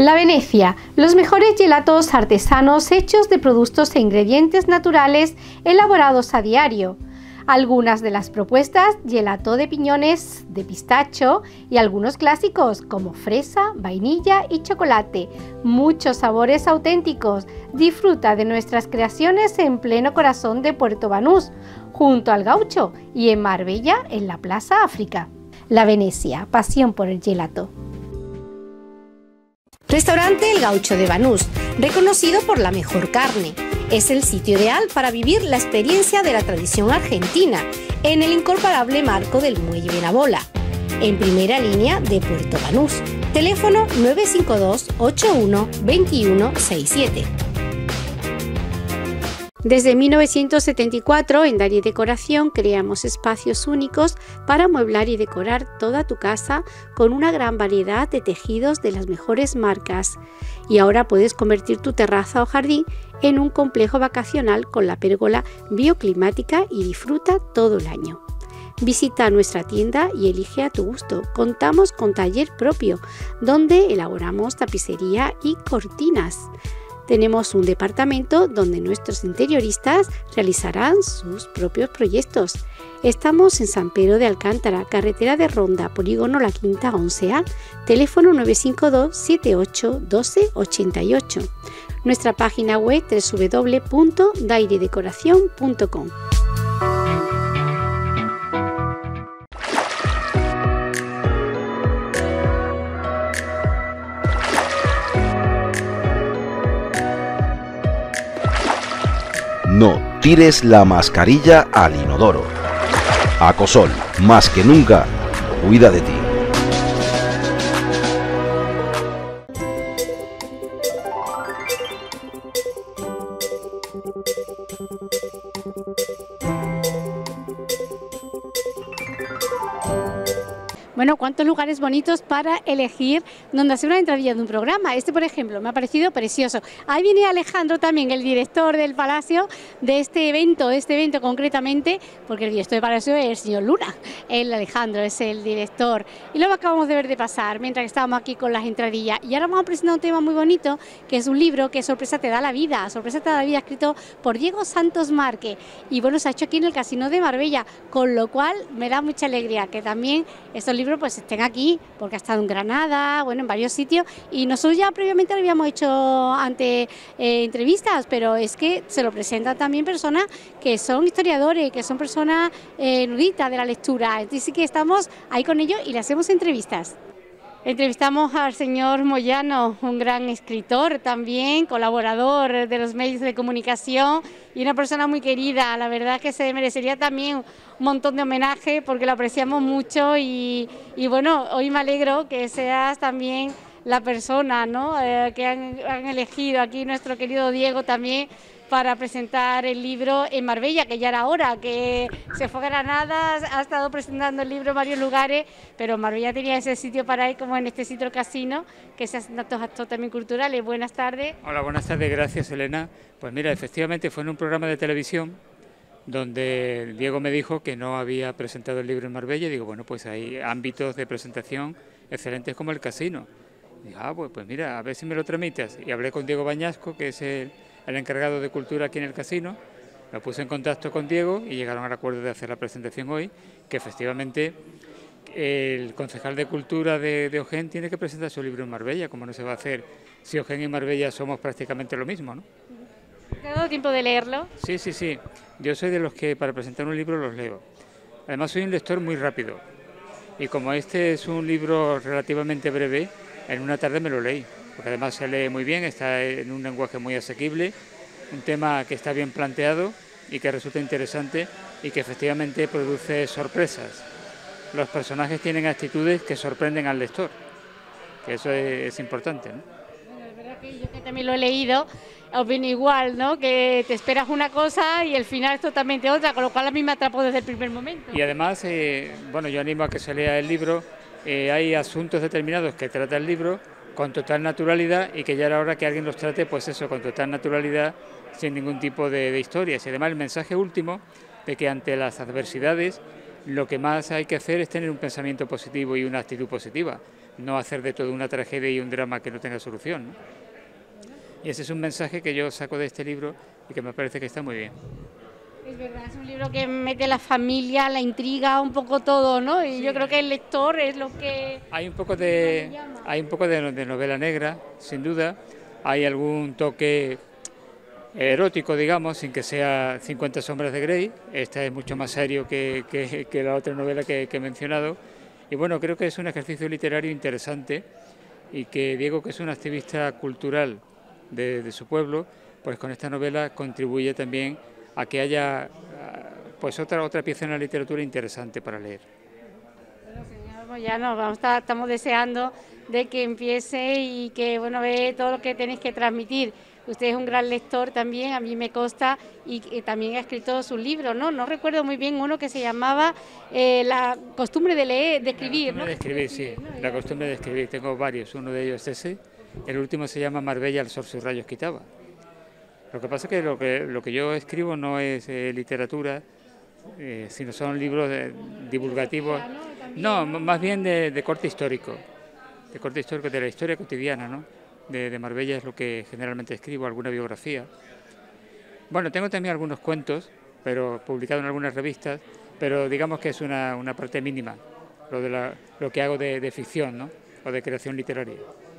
La Venecia, los mejores gelatos artesanos hechos de productos e ingredientes naturales elaborados a diario. Algunas de las propuestas: gelato de piñones, de pistacho y algunos clásicos como fresa, vainilla y chocolate. Muchos sabores auténticos. Disfruta de nuestras creaciones en pleno corazón de Puerto Banús, junto al Gaucho, y en Marbella, en la Plaza África. La Venecia, pasión por el gelato.
Restaurante El Gaucho de Banús, reconocido por la mejor carne. Es el sitio ideal para vivir la experiencia de la tradición argentina en el incomparable marco del Muelle Benabola, en primera línea de Puerto Banús. Teléfono 952 81 21 67. Desde 1974, en Dali Decoración creamos espacios únicos para amueblar y decorar toda tu casa con una gran variedad de tejidos de las mejores marcas. Y ahora puedes convertir tu terraza o jardín en un complejo vacacional con la pérgola bioclimática y disfruta todo el año. Visita nuestra tienda y elige a tu gusto. Contamos con taller propio, donde elaboramos tapicería y cortinas. Tenemos un departamento donde nuestros interioristas realizarán sus propios proyectos. Estamos en San Pedro de Alcántara, carretera de Ronda, polígono La Quinta 11A, teléfono 952 78 12 88. Nuestra página web www.dairedecoracion.com.
No tires la mascarilla al inodoro. Acosol, más que nunca, cuida de ti.
Bueno, cuántos lugares bonitos para elegir donde hacer una entradilla de un programa. Este, por ejemplo, me ha parecido precioso. Ahí viene Alejandro también, el director del Palacio, de este evento concretamente, porque el director del Palacio es el señor Luna. El Alejandro es el director. Y lo acabamos de ver de pasar mientras que estábamos aquí con las entradillas. Y ahora vamos a presentar un tema muy bonito, que es un libro que Sorpresa te da la vida. Sorpresa te da la vida, escrito por Diego Santos Márquez. Y bueno, se ha hecho aquí en el Casino de Marbella, con lo cual me da mucha alegría que también estos libros pues estén aquí, porque ha estado en Granada, bueno, en varios sitios, y nosotros ya previamente lo habíamos hecho ante entrevistas, pero es que se lo presentan también personas que son historiadores, que son personas eruditas de la lectura, entonces sí que estamos ahí con ellos y le hacemos entrevistas. Entrevistamos al señor Moyano, un gran escritor también, colaborador de los medios de comunicación y una persona muy querida. La verdad que se merecería también un montón de homenaje porque lo apreciamos mucho y bueno, hoy me alegro que seas también la persona, ¿no? Que han elegido aquí nuestro querido Diego también para presentar el libro en Marbella, que ya era hora, que se fue a Granada, ha estado presentando el libro en varios lugares, pero Marbella tenía ese sitio para ir, como en este sitio el Casino, que se hacen tantos actos también culturales. Buenas tardes.
Hola, buenas tardes, gracias Elena. Pues mira, efectivamente fue en un programa de televisión donde Diego me dijo que no había presentado el libro en Marbella, y digo, bueno, pues hay ámbitos de presentación excelentes como el Casino. Y digo, pues mira, a ver si me lo tramitas. Y hablé con Diego Bañasco, que es el encargado de cultura aquí en el Casino, me puse en contacto con Diego y llegaron al acuerdo de hacer la presentación hoy, que efectivamente el concejal de cultura de Ojén tiene que presentar su libro en Marbella, como no se va a hacer si Ojén y Marbella somos prácticamente lo mismo, ¿no?
¿Te ha dado tiempo de leerlo?
Sí, yo soy de los que para presentar un libro los leo. Además soy un lector muy rápido y como este es un libro relativamente breve, en una tarde me lo leí. Porque además se lee muy bien, está en un lenguaje muy asequible, un tema que está bien planteado y que resulta interesante y que efectivamente produce sorpresas. Los personajes tienen actitudes que sorprenden al lector, que eso es importante, ¿no?
Bueno, es verdad que yo que también lo he leído, opino igual, ¿no? Que te esperas una cosa y el final es totalmente otra, con lo cual a mí me atrapó desde el primer momento.
Y además, bueno, yo animo a que se lea el libro, hay asuntos determinados que trata el libro con total naturalidad y que ya era hora que alguien los trate, pues eso, con total naturalidad, sin ningún tipo de historias. Y además el mensaje último de que ante las adversidades lo que más hay que hacer es tener un pensamiento positivo y una actitud positiva. no hacer de todo una tragedia y un drama que no tenga solución, ¿no? Y ese es un mensaje que yo saco de este libro y que me parece que está muy bien.
Es verdad, es un libro que mete la familia, la intriga, un poco todo, ¿no? Y yo creo que el lector es lo que...
Hay un poco de novela negra, sin duda. Hay algún toque erótico, digamos, sin que sea 50 sombras de Grey. Esta es mucho más serio que la otra novela que he mencionado. Y bueno, creo que es un ejercicio literario interesante y que Diego, que es un activista cultural de su pueblo, pues con esta novela contribuye también a que haya pues otra pieza en la literatura interesante para leer.
Bueno, señor Moyano, estamos deseando de que empiece y que bueno, ve todo lo que tenéis que transmitir. Usted es un gran lector también, a mí me consta, y también ha escrito sus libros, ¿no? No recuerdo muy bien uno que se llamaba La costumbre de leer, de escribir, ¿no?
La costumbre de escribir, sí, la costumbre de escribir. Tengo varios, uno de ellos es ese. El último se llama Marbella, el sol sus rayos quitaba. Lo que pasa es que lo que yo escribo no es literatura, sino son libros divulgativos, no, más bien de corte histórico, de la historia cotidiana, ¿no? De Marbella es lo que generalmente escribo, alguna biografía. Bueno, tengo también algunos cuentos, pero publicados en algunas revistas, pero digamos que es una parte mínima, lo que hago de ficción, ¿no? O de creación literaria.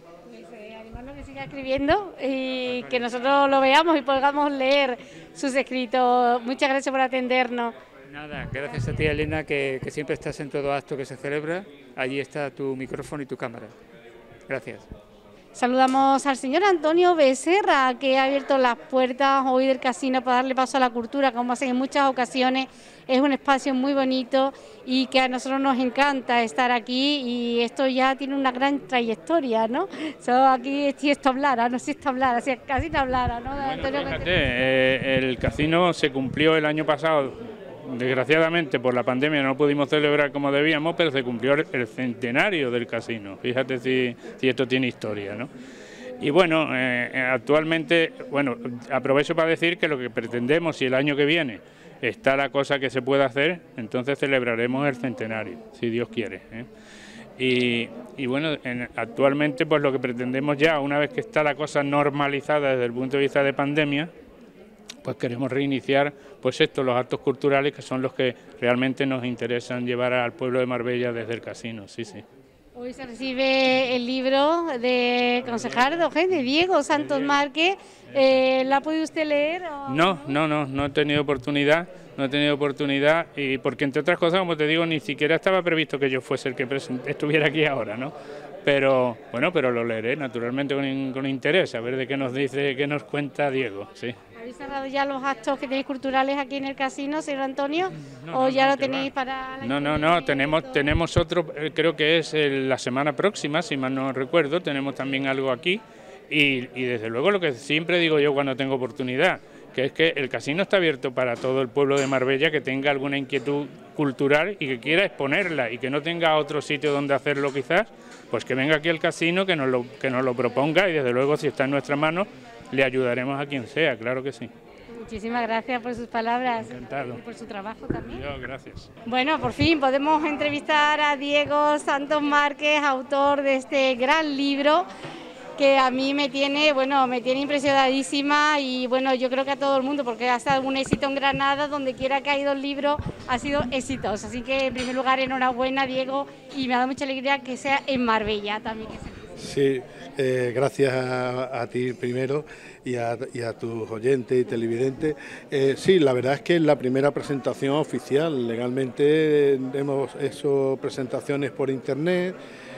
Que siga escribiendo y que nosotros lo veamos y podamos leer sus escritos. Muchas gracias por atendernos.
Nada, gracias a ti, Elena, que siempre estás en todo acto que se celebra. Allí está tu micrófono y tu cámara. Gracias.
Saludamos al señor Antonio Becerra, que ha abierto las puertas hoy del casino para darle paso a la cultura, como hacen en muchas ocasiones. Es un espacio muy bonito y que a nosotros nos encanta estar aquí, y esto ya tiene una gran trayectoria, ¿no? Aquí si esto hablara, no sé si esto hablara, si casi no hablara, ¿no?
Bueno,
Antonio,
fíjate, el casino se cumplió el año pasado. Desgraciadamente por la pandemia no pudimos celebrar como debíamos, pero se cumplió el centenario del casino. Fíjate si esto tiene historia, ¿no? Y bueno, actualmente, bueno, aprovecho para decir que lo que pretendemos, si el año que viene está la cosa que se pueda hacer, entonces celebraremos el centenario, si Dios quiere, ¿eh? Y bueno, actualmente pues lo que pretendemos ya, una vez que está la cosa normalizada desde el punto de vista de pandemia, pues queremos reiniciar pues los actos culturales que son los que realmente nos interesan llevar al pueblo de Marbella desde el casino, sí, sí.
Hoy se recibe el libro de Concejardo, de Diego Santos Márquez. ¿La ha podido usted leer?
No he tenido oportunidad, y porque entre otras cosas, como te digo, ni siquiera estaba previsto que yo fuese el que estuviera aquí ahora, ¿no? Pero bueno, pero lo leeré naturalmente con interés, a ver de qué nos dice, qué nos cuenta Diego, sí.
¿Habéis cerrado ya los actos que tenéis culturales aquí en el casino, señor Antonio? ¿O ya lo tenéis para...?
No, tenemos otro, creo que es la semana próxima, si mal no recuerdo, tenemos también algo aquí, y desde luego lo que siempre digo yo cuando tengo oportunidad, que es que el casino está abierto para todo el pueblo de Marbella que tenga alguna inquietud cultural y que quiera exponerla y que no tenga otro sitio donde hacerlo quizás, pues que venga aquí al casino, que nos lo proponga, y desde luego si está en nuestras manos le ayudaremos a quien sea, claro que sí.
Muchísimas gracias por sus palabras.
Encantado.
Y por su trabajo también.
Yo, gracias.
Bueno, por fin podemos entrevistar a Diego Santos Márquez, autor de este gran libro, que a mí me tiene impresionadísima, y bueno, yo creo que a todo el mundo, porque ha sido un éxito en Granada, donde quiera que ha ido el libro ha sido exitoso. Así que en primer lugar, enhorabuena, Diego, y me ha dado mucha alegría que sea en Marbella también.
Sí, gracias a ti primero y a tus oyentes y televidentes. Sí, la verdad es que es la primera presentación oficial. Legalmente hemos hecho presentaciones por internet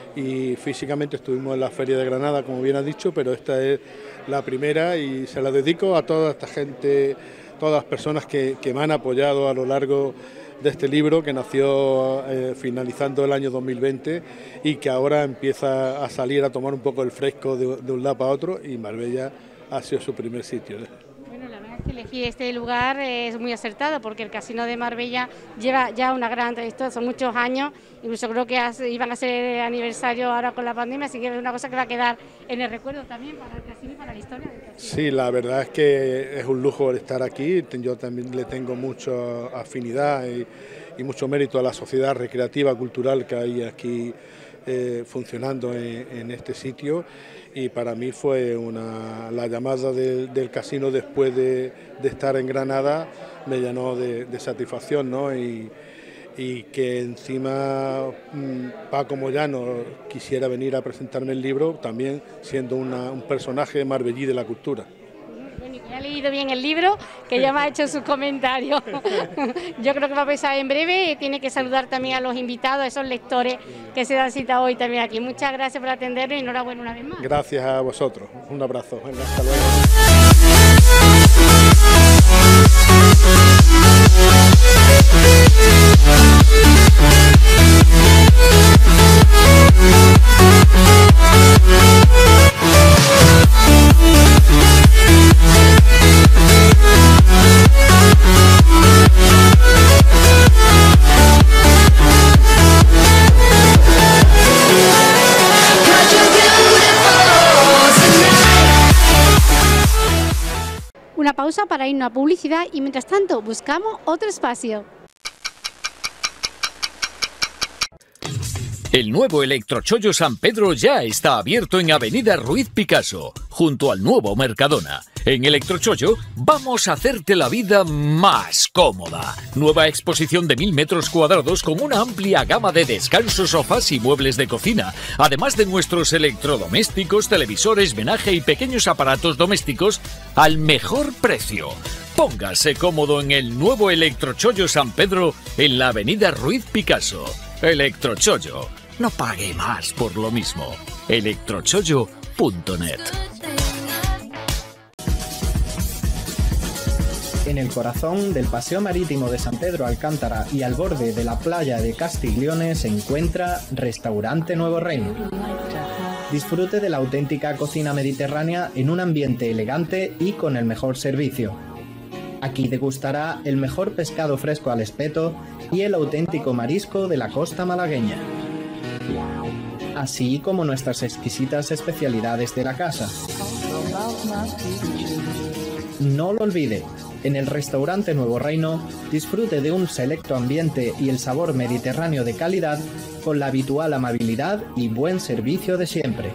y físicamente estuvimos en la Feria de Granada, como bien has dicho, pero esta es la primera y se la dedico a toda esta gente, todas las personas que me han apoyado a lo largo de este libro, que nació finalizando el año 2020 y que ahora empieza a salir a tomar un poco el fresco de un lado para otro, y Marbella ha sido su primer sitio.
Bueno, la verdad es que elegir este lugar es muy acertado, porque el Casino de Marbella lleva ya una gran trayectoria, son muchos años, incluso creo que iban a ser aniversario ahora con la pandemia, así que es una cosa que va a quedar en el recuerdo también para el casino y para la historia del casino.
Sí, la verdad es que es un lujo estar aquí, yo también le tengo mucha afinidad y mucho mérito a la sociedad recreativa, cultural que hay aquí funcionando en este sitio, y para mí fue la llamada del casino después de estar en Granada me llenó de satisfacción, ¿no? Y que encima Paco Moyano quisiera venir a presentarme el libro, también siendo un personaje marbellí de la cultura.
Bueno, ya he leído bien el libro, que ya me ha hecho sus comentarios. Yo creo que va a empezar en breve y tiene que saludar también a los invitados, a esos lectores que se dan cita hoy también aquí. Muchas gracias por atendernos y enhorabuena una vez más.
Gracias a vosotros, un abrazo. Venga, hasta luego.
Una pausa para irnos a publicidad y mientras tanto buscamos otro espacio.
El nuevo Electrochollo San Pedro ya está abierto en Avenida Ruiz Picasso, junto al nuevo Mercadona. En Electrochollo vamos a hacerte la vida más cómoda. Nueva exposición de 1000 metros cuadrados con una amplia gama de descansos, sofás y muebles de cocina, además de nuestros electrodomésticos, televisores, menaje y pequeños aparatos domésticos al mejor precio. Póngase cómodo en el nuevo Electrochollo San Pedro en la Avenida Ruiz Picasso. Electrochollo. No pague más por lo mismo. electrochollo.net.
En el corazón del Paseo Marítimo de San Pedro Alcántara y al borde de la playa de Castiglione se encuentra Restaurante Nuevo Reino. Disfrute de la auténtica cocina mediterránea en un ambiente elegante y con el mejor servicio. Aquí degustará el mejor pescado fresco al espeto y el auténtico marisco de la costa malagueña, así como nuestras exquisitas especialidades de la casa. No lo olvide, en el Restaurante Nuevo Reino disfrute de un selecto ambiente y el sabor mediterráneo de calidad con la habitual amabilidad y buen servicio de siempre.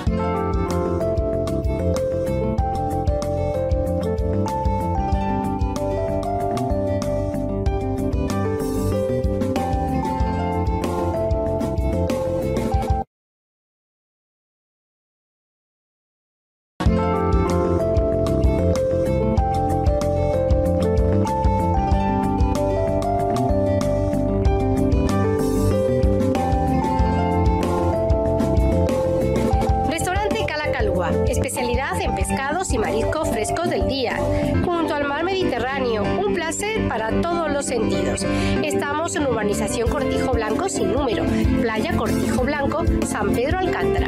Especialidad en pescados y mariscos frescos del día, junto al mar Mediterráneo, un placer para todos los sentidos. Estamos en Urbanización Cortijo Blanco sin número, Playa Cortijo Blanco, San Pedro Alcántara.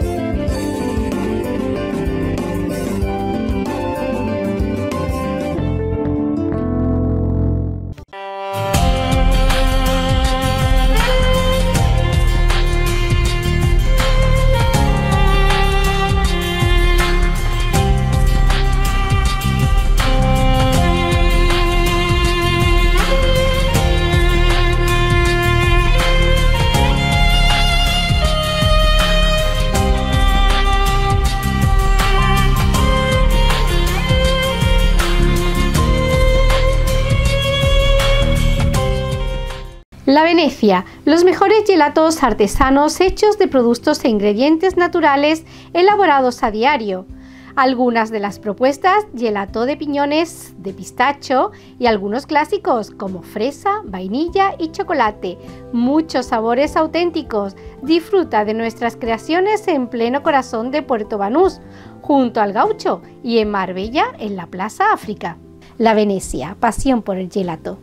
La Venecia, los mejores gelatos artesanos hechos de productos e ingredientes naturales elaborados a diario. Algunas de las propuestas: gelato de piñones, de pistacho y algunos clásicos como fresa, vainilla y chocolate. Muchos sabores auténticos. Disfruta de nuestras creaciones en pleno corazón de Puerto Banús, junto al Gaucho, y en Marbella, en la Plaza África. La Venecia, pasión por el gelato.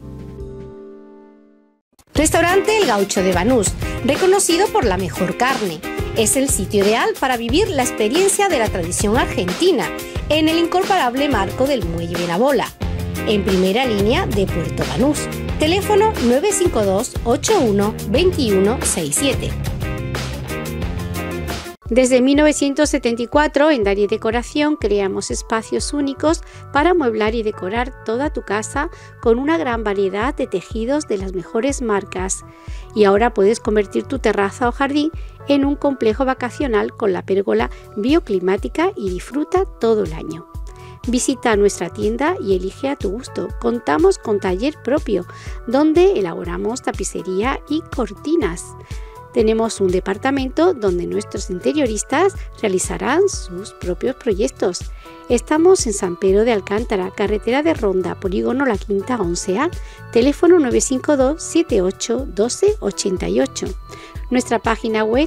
Restaurante El Gaucho de Banús, reconocido por la mejor carne. Es el sitio ideal para vivir la experiencia de la tradición argentina en el incomparable marco del Muelle Benabola, en primera línea de Puerto Banús. Teléfono 952 81 21 67.
Desde 1974, en Dari Decoración creamos espacios únicos para amueblar y decorar toda tu casa con una gran variedad de tejidos de las mejores marcas. Y ahora puedes convertir tu terraza o jardín en un complejo vacacional con la pérgola bioclimática y disfruta todo el año. Visita nuestra tienda y elige a tu gusto. Contamos con taller propio, donde elaboramos tapicería y cortinas. Tenemos un departamento donde nuestros interioristas realizarán sus propios proyectos. Estamos en San Pedro de Alcántara, carretera de Ronda, polígono La Quinta 11A, teléfono 952 78 12 88. Nuestra página web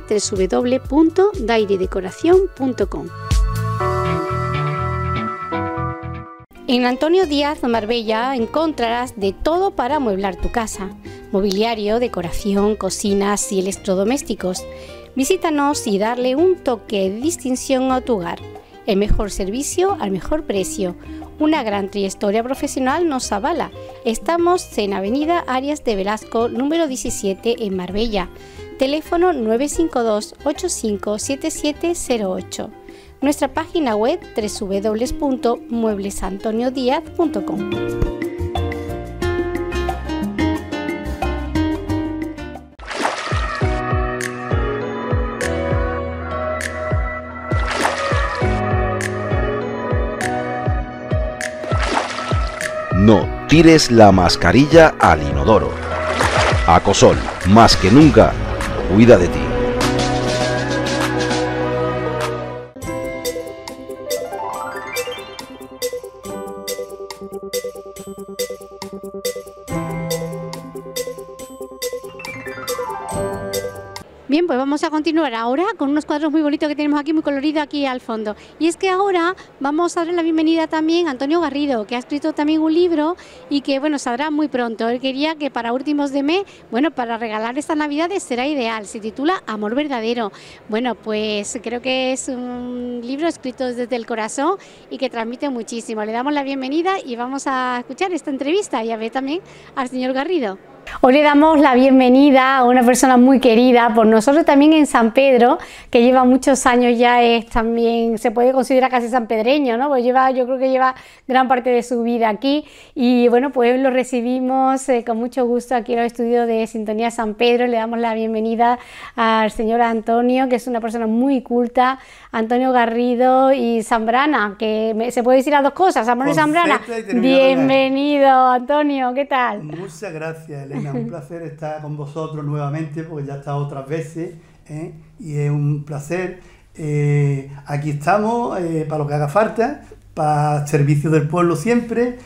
www.dairedecoracion.com. En Antonio Díaz Marbella encontrarás de todo para amueblar tu casa: mobiliario, decoración, cocinas y electrodomésticos. Visítanos y darle un toque de distinción a tu hogar. El mejor servicio al mejor precio. Una gran trayectoria profesional nos avala. Estamos en Avenida Arias de Velasco, número 17 en Marbella. Teléfono 952 857708. Nuestra página web www.mueblesantoniodiaz.com.
No tires la mascarilla al inodoro. Acosol, más que nunca, cuida de ti.
Bien, pues vamos a continuar ahora con unos cuadros muy bonitos que tenemos aquí, muy coloridos aquí al fondo. Y es que ahora vamos a darle la bienvenida también a Antonio Garrido, que ha escrito también un libro y que, bueno, saldrá muy pronto. Él quería que para últimos de mes, bueno, para regalar estas navidades será ideal. Se titula Amor Verdadero. Bueno, pues creo que es un libro escrito desde el corazón y que transmite muchísimo. Le damos la bienvenida y vamos a escuchar esta entrevista y a ver también al señor Garrido.
Hoy le damos la bienvenida a una persona muy querida por nosotros también en San Pedro, que lleva muchos años ya, es también, se puede considerar casi sanpedreño, ¿no? Pues yo creo que lleva gran parte de su vida aquí y bueno, pues lo recibimos con mucho gusto aquí en los estudios de Sintonía San Pedro. Le damos la bienvenida al señor Antonio, que es una persona muy culta, Antonio Garrido y Zambrana, que se puede decir las dos cosas, Zambrana y Zambrana. Bienvenido, Antonio, ¿qué tal?
Muchas gracias, Elena. Un placer estar con vosotros nuevamente, porque ya he estado otras veces, y es un placer. Aquí estamos para lo que haga falta, para servicio del pueblo siempre.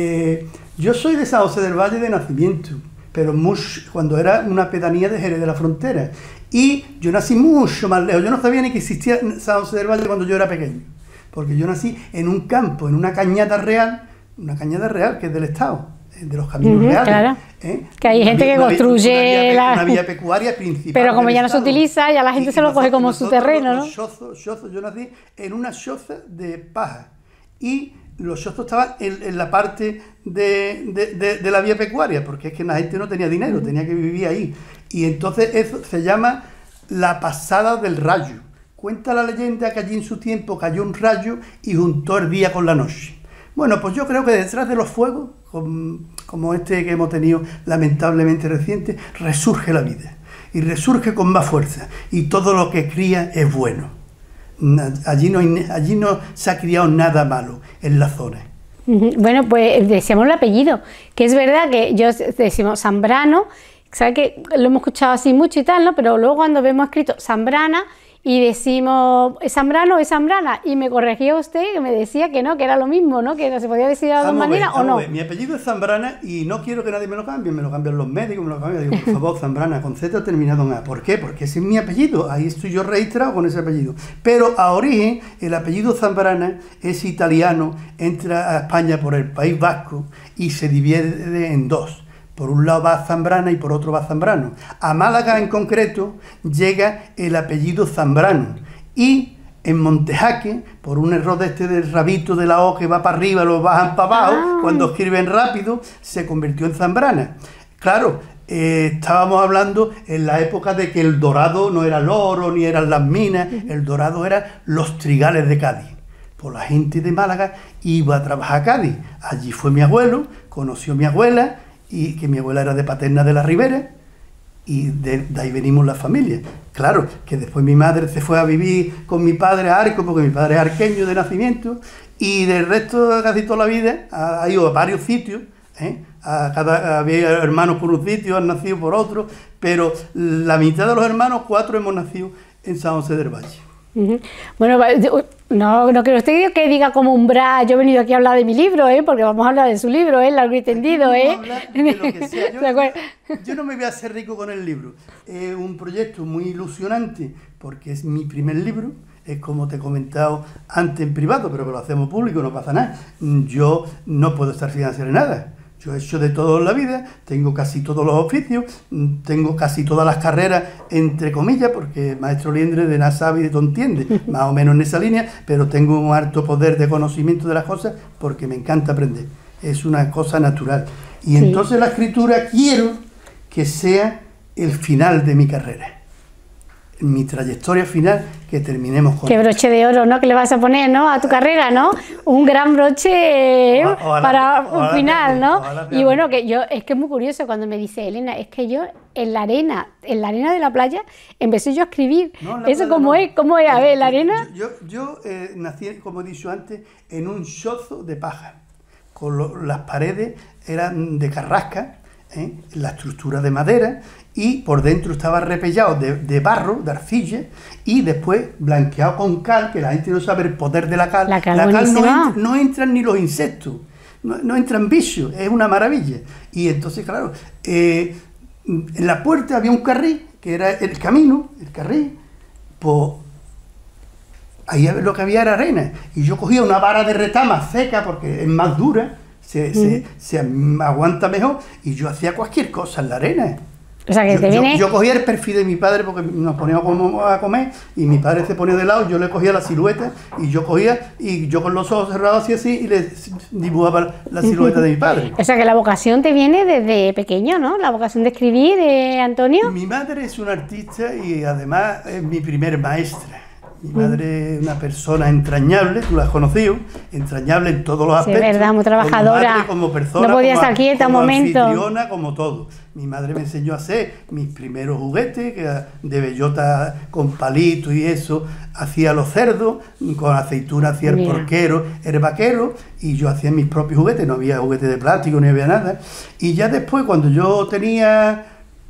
Yo soy de San José del Valle de nacimiento, pero cuando era una pedanía de Jerez de la Frontera. Y yo nací mucho más lejos. Yo no sabía ni que existía San José del Valle cuando yo era pequeño, porque yo nací en un campo, en una cañada real que es del Estado, de los caminos reales. Claro.
Que hay gente que construye
una vía pecuaria principal.
Pero como ya no se utiliza, ya la gente se lo coge como su terreno, ¿no?
Yo nací en una choza de paja y los chozos estaban en la parte de la vía pecuaria, porque es que la gente no tenía dinero, tenía que vivir ahí. Y entonces eso se llama la pasada del rayo. Cuenta la leyenda que allí en su tiempo cayó un rayo y juntó el día con la noche. Bueno, pues yo creo que detrás de los fuegos, como este que hemos tenido lamentablemente reciente, resurge la vida. Y resurge con más fuerza. Y todo lo que cría es bueno. Allí no se ha criado nada malo en la zona.
Bueno, pues decíamos el apellido, que es verdad que yo decimos Zambrano, ¿sabes? Que lo hemos escuchado así mucho y tal, ¿no? Pero luego cuando vemos escrito Zambrana y decimos ¿es Zambrano o es Zambrana? Y me corregía usted que me decía que no, que era lo mismo, ¿no? Que no se podía decir de las dos maneras o no.
Mi apellido es Zambrana y no quiero que nadie me lo cambian los médicos, me lo cambian. Digo, por favor, Zambrana, con Z terminado en A. ¿Por qué? Porque ese es mi apellido, ahí estoy yo registrado con ese apellido. Pero a origen, el apellido Zambrana es italiano, entra a España por el País Vasco y se divide en dos. Por un lado va Zambrana y por otro va Zambrano. A Málaga en concreto llega el apellido Zambrano. Y en Montejaque, por un error del rabito de la O que va para arriba, lo bajan para abajo, cuando escriben rápido, se convirtió en Zambrana. Claro, estábamos hablando en la época de que el dorado no era el oro ni eran las minas, el dorado eran los trigales de Cádiz. Pues la gente de Málaga iba a trabajar a Cádiz. Allí fue mi abuelo, conoció a mi abuela, y que mi abuela era de Paterna de la Ribera, y de ahí venimos la familia. Claro, que después mi madre se fue a vivir con mi padre a Arco, porque mi padre es arqueño de nacimiento, y del resto de casi toda la vida ha ido a varios sitios, había hermanos por un sitio, han nacido por otro, pero la mitad de los hermanos, 4 hemos nacido en San José del Valle.
Bueno, no creo usted que diga como un bra, yo he venido aquí a hablar de mi libro, porque vamos a hablar de su libro, largo y tendido,
Yo no me voy a hacer rico con el libro. Es un proyecto muy ilusionante porque es mi primer libro. Es como te he comentado antes en privado, pero que lo hacemos público, no pasa nada. Yo no puedo estar sin hacer nada. Yo he hecho de todo en la vida, tengo casi todos los oficios, tengo casi todas las carreras, entre comillas, porque maestro Liendre de nada sabe y de todo entiende, más o menos en esa línea, pero tengo un alto poder de conocimiento de las cosas porque me encanta aprender. Es una cosa natural. Y entonces la escritura quiero que sea el final de mi carrera. Mi trayectoria final, que terminemos con...
Qué broche de oro, ¿no? Que le vas a poner, ¿no? A tu carrera, ¿no? Un gran broche para un final, ¿no? Y bueno, que yo, es que es muy curioso cuando me dice Elena, es que yo en la arena de la playa, empecé yo a escribir. No, ¿eso cómo es? ¿Cómo es? A ver, la arena...
Yo nací, como he dicho antes, en un chozo de paja. Las paredes eran de carrasca, la estructura de madera, y por dentro estaba repellado de barro, de arcilla, y después blanqueado con cal, que la gente no sabe el poder de la cal. La cal no entran ni los insectos, no entran bichos, es una maravilla. Y entonces, claro, en la puerta había un carril, que era el camino, el carril, pues ahí lo que había era arena. Y yo cogía una vara de retama seca, porque es más dura, se aguanta mejor, y yo hacía cualquier cosa en la arena.
O sea, que
yo cogía el perfil de mi padre porque nos poníamos a comer y mi padre se ponía de lado, yo le cogía la silueta y yo con los ojos cerrados así y le dibujaba la silueta de mi padre.
O sea, que la vocación te viene desde pequeño, ¿no? La vocación de escribir, Antonio.
Mi madre es una artista y además es mi primer maestra. Mi madre es una persona entrañable, tú la has conocido, entrañable en todos los aspectos.
Sí, es verdad, muy trabajadora.
Como madre, como persona,
no podía estar quieta un momento.
Anfitriona, como todo. Mi madre me enseñó a hacer mis primeros juguetes, que de bellota con palitos y eso. Hacía los cerdos, con aceituna hacía el porquero, el vaquero, y yo hacía mis propios juguetes. No había juguetes de plástico, ni había nada. Y ya después, cuando yo tenía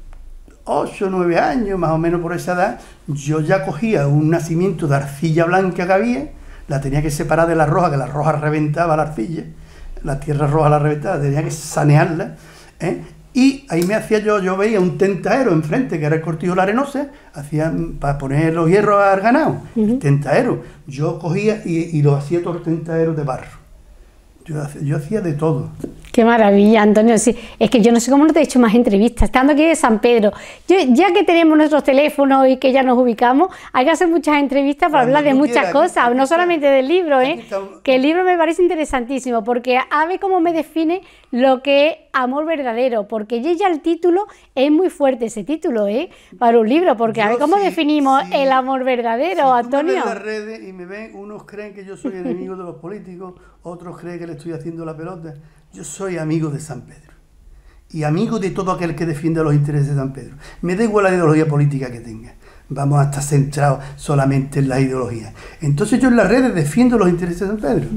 8 o 9 años, más o menos por esa edad, yo ya cogía un nacimiento de arcilla blanca que había, la tenía que separar de la roja, que la roja reventaba la arcilla, la tierra roja la reventaba, tenía que sanearla, y ahí me hacía yo veía un tentaero enfrente, que era el cortijo de la Arenosa, hacía para poner los hierros al ganado, el tentaero, yo cogía y lo hacía todo el tentaero de barro. Yo hacía de todo.
Qué maravilla, Antonio. Sí, es que yo no sé cómo no te he hecho más entrevistas, estando aquí de San Pedro. Ya que tenemos nuestros teléfonos y que ya nos ubicamos, hay que hacer muchas entrevistas para hablar de muchas cosas, no solamente del libro, que el libro me parece interesantísimo, porque a ver cómo me define lo que es amor verdadero, porque ya el título es muy fuerte, ese título, para un libro, porque a ver cómo definimos el amor verdadero, Antonio.
Si tú me ves en las redes y me ven, unos creen que yo soy enemigo de los políticos, otros creen que le estoy haciendo la pelota. Yo soy amigo de San Pedro y amigo de todo aquel que defiende los intereses de San Pedro. Me da igual la ideología política que tenga. Vamos a estar centrados solamente en la ideología. Entonces yo en las redes defiendo los intereses de San Pedro.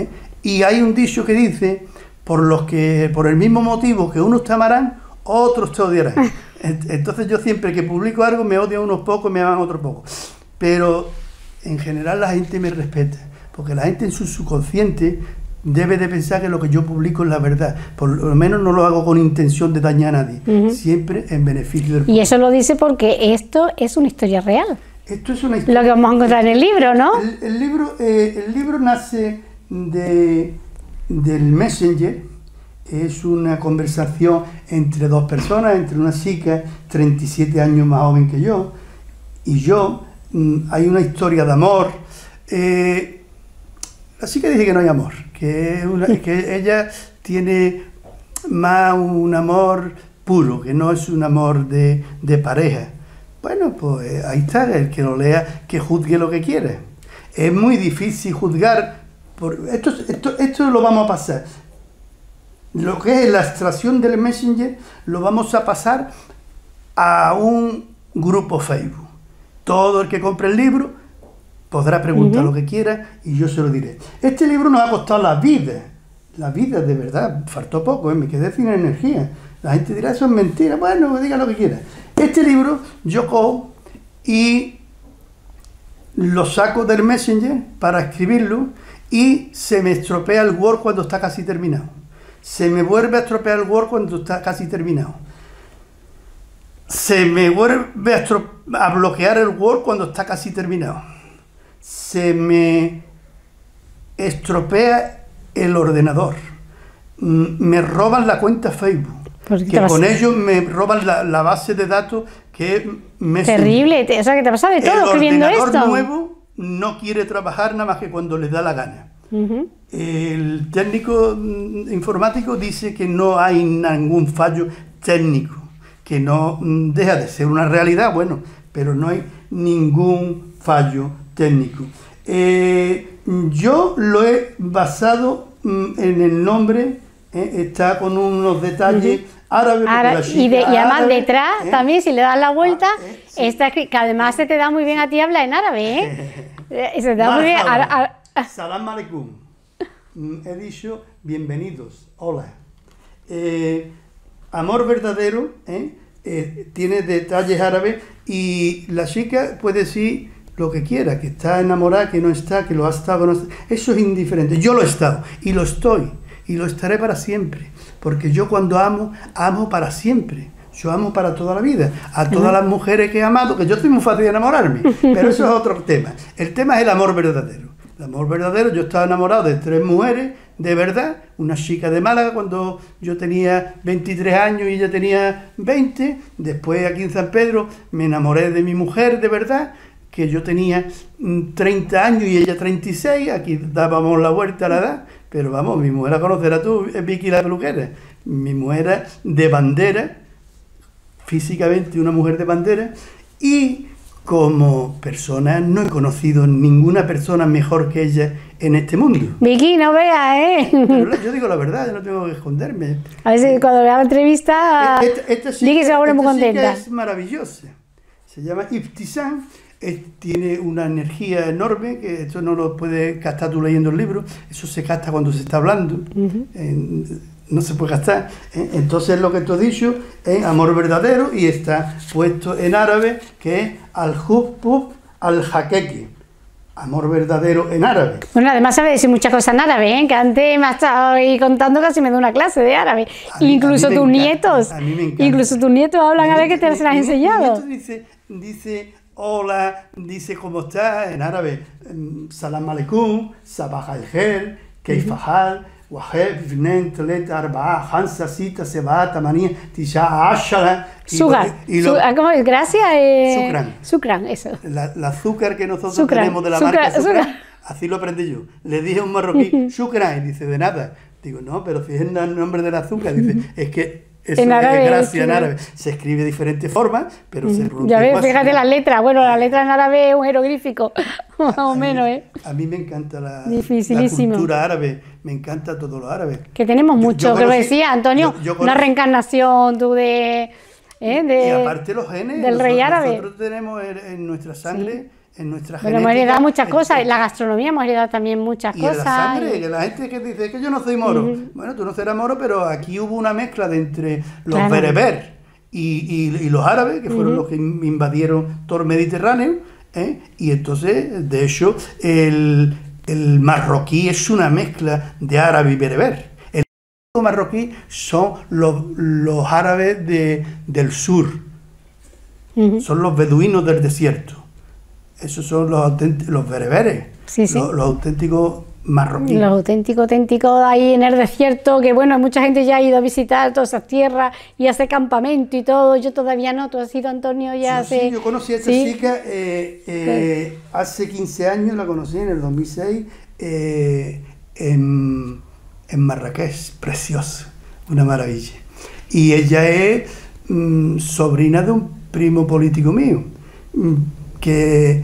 Y hay un dicho que dice, por el mismo motivo que unos te amarán, otros te odiarán. Entonces yo siempre que publico algo me odian unos pocos y me aman otros pocos. Pero en general la gente me respeta, porque la gente en su subconsciente debe de pensar que lo que yo publico es la verdad. Por lo menos no lo hago con intención de dañar a nadie, siempre en beneficio del pueblo.
Y eso lo dice porque esto es una historia real.
Esto es una historia.
Lo que vamos a encontrar en el libro, ¿no?
El libro nace del Messenger. Es una conversación entre dos personas, entre una chica 37 años más joven que yo y yo. Hay una historia de amor. La chica dice que no hay amor, que ella tiene más un amor puro, que no es un amor de pareja. Bueno, pues ahí está, el que lo lea, que juzgue lo que quiere. Es muy difícil juzgar, esto lo vamos a pasar. Lo que es la extracción del Messenger lo vamos a pasar a un grupo Facebook. Todo el que compre el libro podrá preguntar lo que quiera y yo se lo diré. Este libro nos ha costado la vida de verdad, faltó poco, me quedé sin energía. La gente dirá, eso es mentira, bueno, diga lo que quiera. Este libro yo cojo y lo saco del Messenger para escribirlo y se me estropea el Word cuando está casi terminado. Se me vuelve a estropear el Word cuando está casi terminado. Se me vuelve a bloquear el Word cuando está casi terminado. Se me estropea el ordenador. Me roban la cuenta Facebook. Que con ellos me roban la base de datos que es Messenger.
Terrible, o sea que te pasa de todo escribiendo esto.
El ordenador nuevo no quiere trabajar nada más que cuando le da la gana. El técnico informático dice que no hay ningún fallo técnico, que no deja de ser una realidad, bueno, pero no hay ningún fallo técnico. Yo lo he basado en el nombre, está con unos detalles árabes.
Y además detrás también, si le das la vuelta, está que además se te da muy bien a ti hablar en árabe, se te da muy bien.
Salam alaikum. He dicho bienvenidos, hola. Amor verdadero, tiene detalles árabes y la chica puede decir lo que quiera, que está enamorada, que no está, que lo ha estado, no está. Eso es indiferente. Yo lo he estado y lo estoy y lo estaré para siempre, porque yo cuando amo, amo para siempre. Yo amo para toda la vida. A todas las mujeres que he amado, que yo estoy muy fácil de enamorarme, pero eso es otro tema. El tema es el amor verdadero. El amor verdadero, yo estaba enamorado de 3 mujeres, de verdad, una chica de Málaga cuando yo tenía 23 años y ella tenía 20, después aquí en San Pedro me enamoré de mi mujer de verdad, que yo tenía 30 años y ella 36, aquí dábamos la vuelta a la edad, pero vamos, mi mujer la conocerás tú, Vicky la peluquera, mi mujer era de bandera, físicamente una mujer de bandera, y como persona no he conocido ninguna persona mejor que ella en este mundo.
Vicky, no veas,
Pero yo digo la verdad, yo no tengo que esconderme.
A veces cuando vea la entrevista, Vicky se va a poner muy contenta.
Es maravillosa. Se llama Ibtisam, tiene una energía enorme, que esto no lo puedes gastar tú leyendo el libro, eso se gasta cuando se está hablando. No se puede gastar. Entonces lo que tú has dicho es amor verdadero y está puesto en árabe, que es al-Hubbub al-Hakeki. Amor verdadero en árabe.
Bueno, además sabe decir muchas cosas en árabe, que antes me ha estado ahí contando, casi me da una clase de árabe. Incluso tus nietos. Incluso tus nietos hablan árabe, que te las has enseñado.
Dice hola, dice cómo estás en árabe. Salam alaikum, sabah al-khair, kayfahal. واحد اثنين ثلاثة أربعة خمسة ستة سبعة ثمانية تسعة عشرة.
¿Cómo es? Gracias.
Sukran,
eso.
El azúcar que nosotros tenemos de la marca Sukran, así lo aprendí yo. Le dije a un marroquí, Sukran, y dice, de nada. Digo, no, pero si es el nombre del azúcar, dice, es que eso es gracia en árabe. Se escribe de diferentes formas, pero se pronuncia.
Ya ves, fíjate las letras. Bueno, la letra en árabe es un jeroglífico, más o menos,
A mí me encanta la
cultura
árabe, me encanta todo lo árabe.
Que tenemos mucho, que lo decía Antonio, una reencarnación
y aparte los genes,
del rey árabe.
Nosotros tenemos en nuestra sangre, en nuestra
genética.
Hemos
heredado muchas cosas, la gastronomía hemos heredado también muchas cosas.
Y en la sangre, que la gente que dice que yo no soy moro. Bueno, tú no serás moro, pero aquí hubo una mezcla de entre los bereber y los árabes, que fueron los que invadieron todo el Mediterráneo, y entonces, de hecho, el marroquí es una mezcla de árabe y bereber. El marroquí son los árabes del sur, son los beduinos del desierto. Esos son los bereberes, los auténticos marroquíes.
Los auténticos ahí en el desierto, que bueno, mucha gente ya ha ido a visitar todas esas tierras y hace campamento y todo. Yo todavía no, tú has ido, Antonio, ya hace...
Sí, yo conocí a esta chica hace 15 años, la conocí en el 2006, en Marrakech, precioso, una maravilla. Y ella es sobrina de un primo político mío, que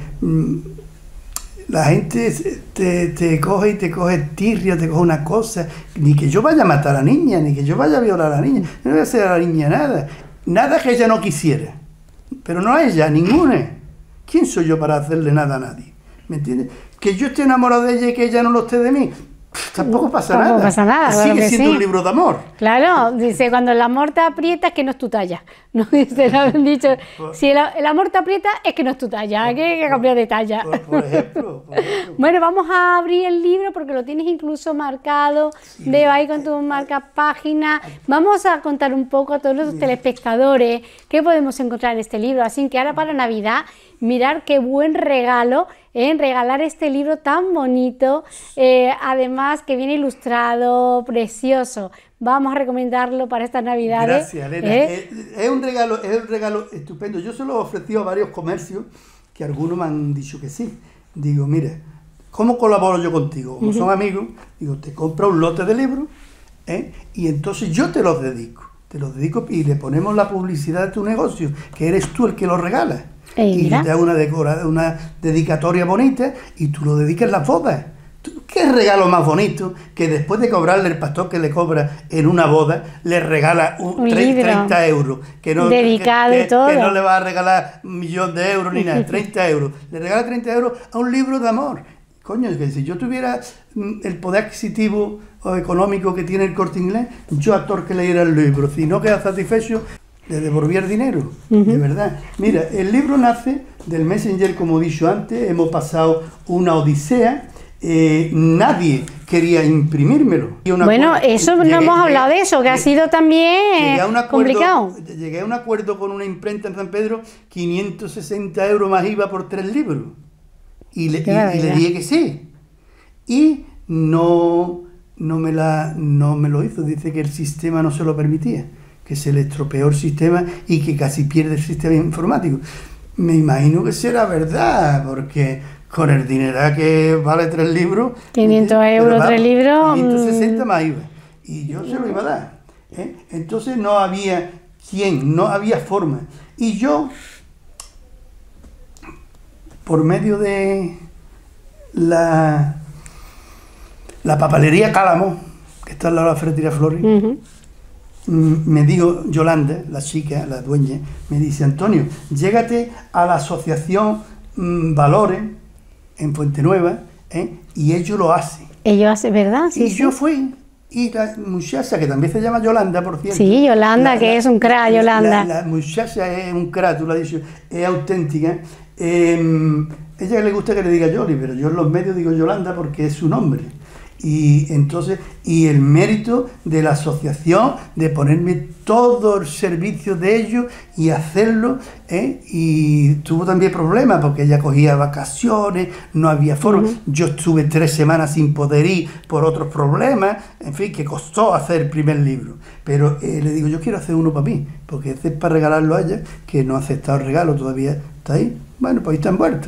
la gente te coge y te coge tirria, te coge una cosa, ni que yo vaya a matar a la niña, ni que yo vaya a violar a la niña, no voy a hacer a la niña nada que ella no quisiera, pero no a ella, ninguna. ¿Quién soy yo para hacerle nada a nadie? ¿Me entiendes? Que yo esté enamorado de ella y que ella no lo esté de mí, tampoco pasa nada.
Pasa nada, claro.
Sigue siendo un libro de amor.
Claro, dice, cuando el amor te aprieta es que no es tu talla. No, dice, lo han dicho, si el amor te aprieta es que no es tu talla, hay que cambiar de talla.
Por ejemplo.
Bueno, vamos a abrir el libro porque lo tienes incluso marcado, veo ahí con tu marca página. Vamos a contar un poco a todos los telespectadores qué podemos encontrar en este libro, así que ahora para Navidad, mirar qué buen regalo en regalar este libro tan bonito, además que viene ilustrado, precioso. Vamos a recomendarlo para estas Navidades.
Gracias, Elena. Es un regalo estupendo. Yo se lo he ofrecido a varios comercios que algunos me han dicho que sí. Digo, mira, ¿cómo colaboro yo contigo? Como son amigos, digo, te compro un lote de libros, y entonces yo te los dedico y le ponemos la publicidad de tu negocio, que eres tú el que lo regala. Y yo te hago una dedicatoria bonita y tú lo dedicas en las bodas. ¿Qué regalo más bonito que después de cobrarle el pastor que le cobra en una boda, le regala 30 euros? Que no,
dedicado y todo.
Que no le va a regalar 1.000.000 de euros ni nada, 30 euros. Le regala 30 euros a un libro de amor. Coño, es que si yo tuviera el poder adquisitivo o económico que tiene el Corte Inglés, yo a todo el que leyera el libro, si no queda satisfecho, le devolvía el dinero, de verdad. Mira, el libro nace del Messenger, como he dicho antes, hemos pasado una odisea. Nadie quería imprimírmelo.
Bueno, eso no hemos hablado de eso, que ha sido también complicado.
Llegué a un acuerdo con una imprenta en San Pedro, 560 euros más IVA por 3 libros. Y le dije que sí. Y no me lo hizo. Dice que el sistema no se lo permitía, que se le estropeó el sistema y que casi pierde el sistema informático. Me imagino que será verdad, porque con el dinero que vale 3 libros...
500 euros, 3 libros...
560 más IVA. Y yo se lo iba a dar. Entonces no había no había forma. Y yo, por medio de la papelería Cálamo, que está al lado de la Ferretería Flores, me dijo Yolanda, la chica, la dueña, me dice, Antonio, llégate a la asociación Valores en Fuente Nueva, y ellos lo hacen.
Ellos hacen, ¿verdad? Sí,
y yo fui, y la muchacha, que también se llama Yolanda, por cierto.
Sí, Yolanda, que es un crack, Yolanda.
La muchacha es un crack, tú lo has dicho, es auténtica. Ella le gusta que le diga Yoli, pero yo en los medios digo Yolanda porque es su nombre. Y entonces, y el mérito de la asociación de ponerme todo el servicio de ellos y hacerlo, y tuvo también problemas porque ella cogía vacaciones, no había forma. Yo estuve 3 semanas sin poder ir por otros problemas, en fin, que costó hacer el primer libro. Pero le digo, yo quiero hacer uno para mí, porque este es para regalarlo a ella, que no ha aceptado el regalo, todavía está ahí. Bueno, pues ahí está envuelto.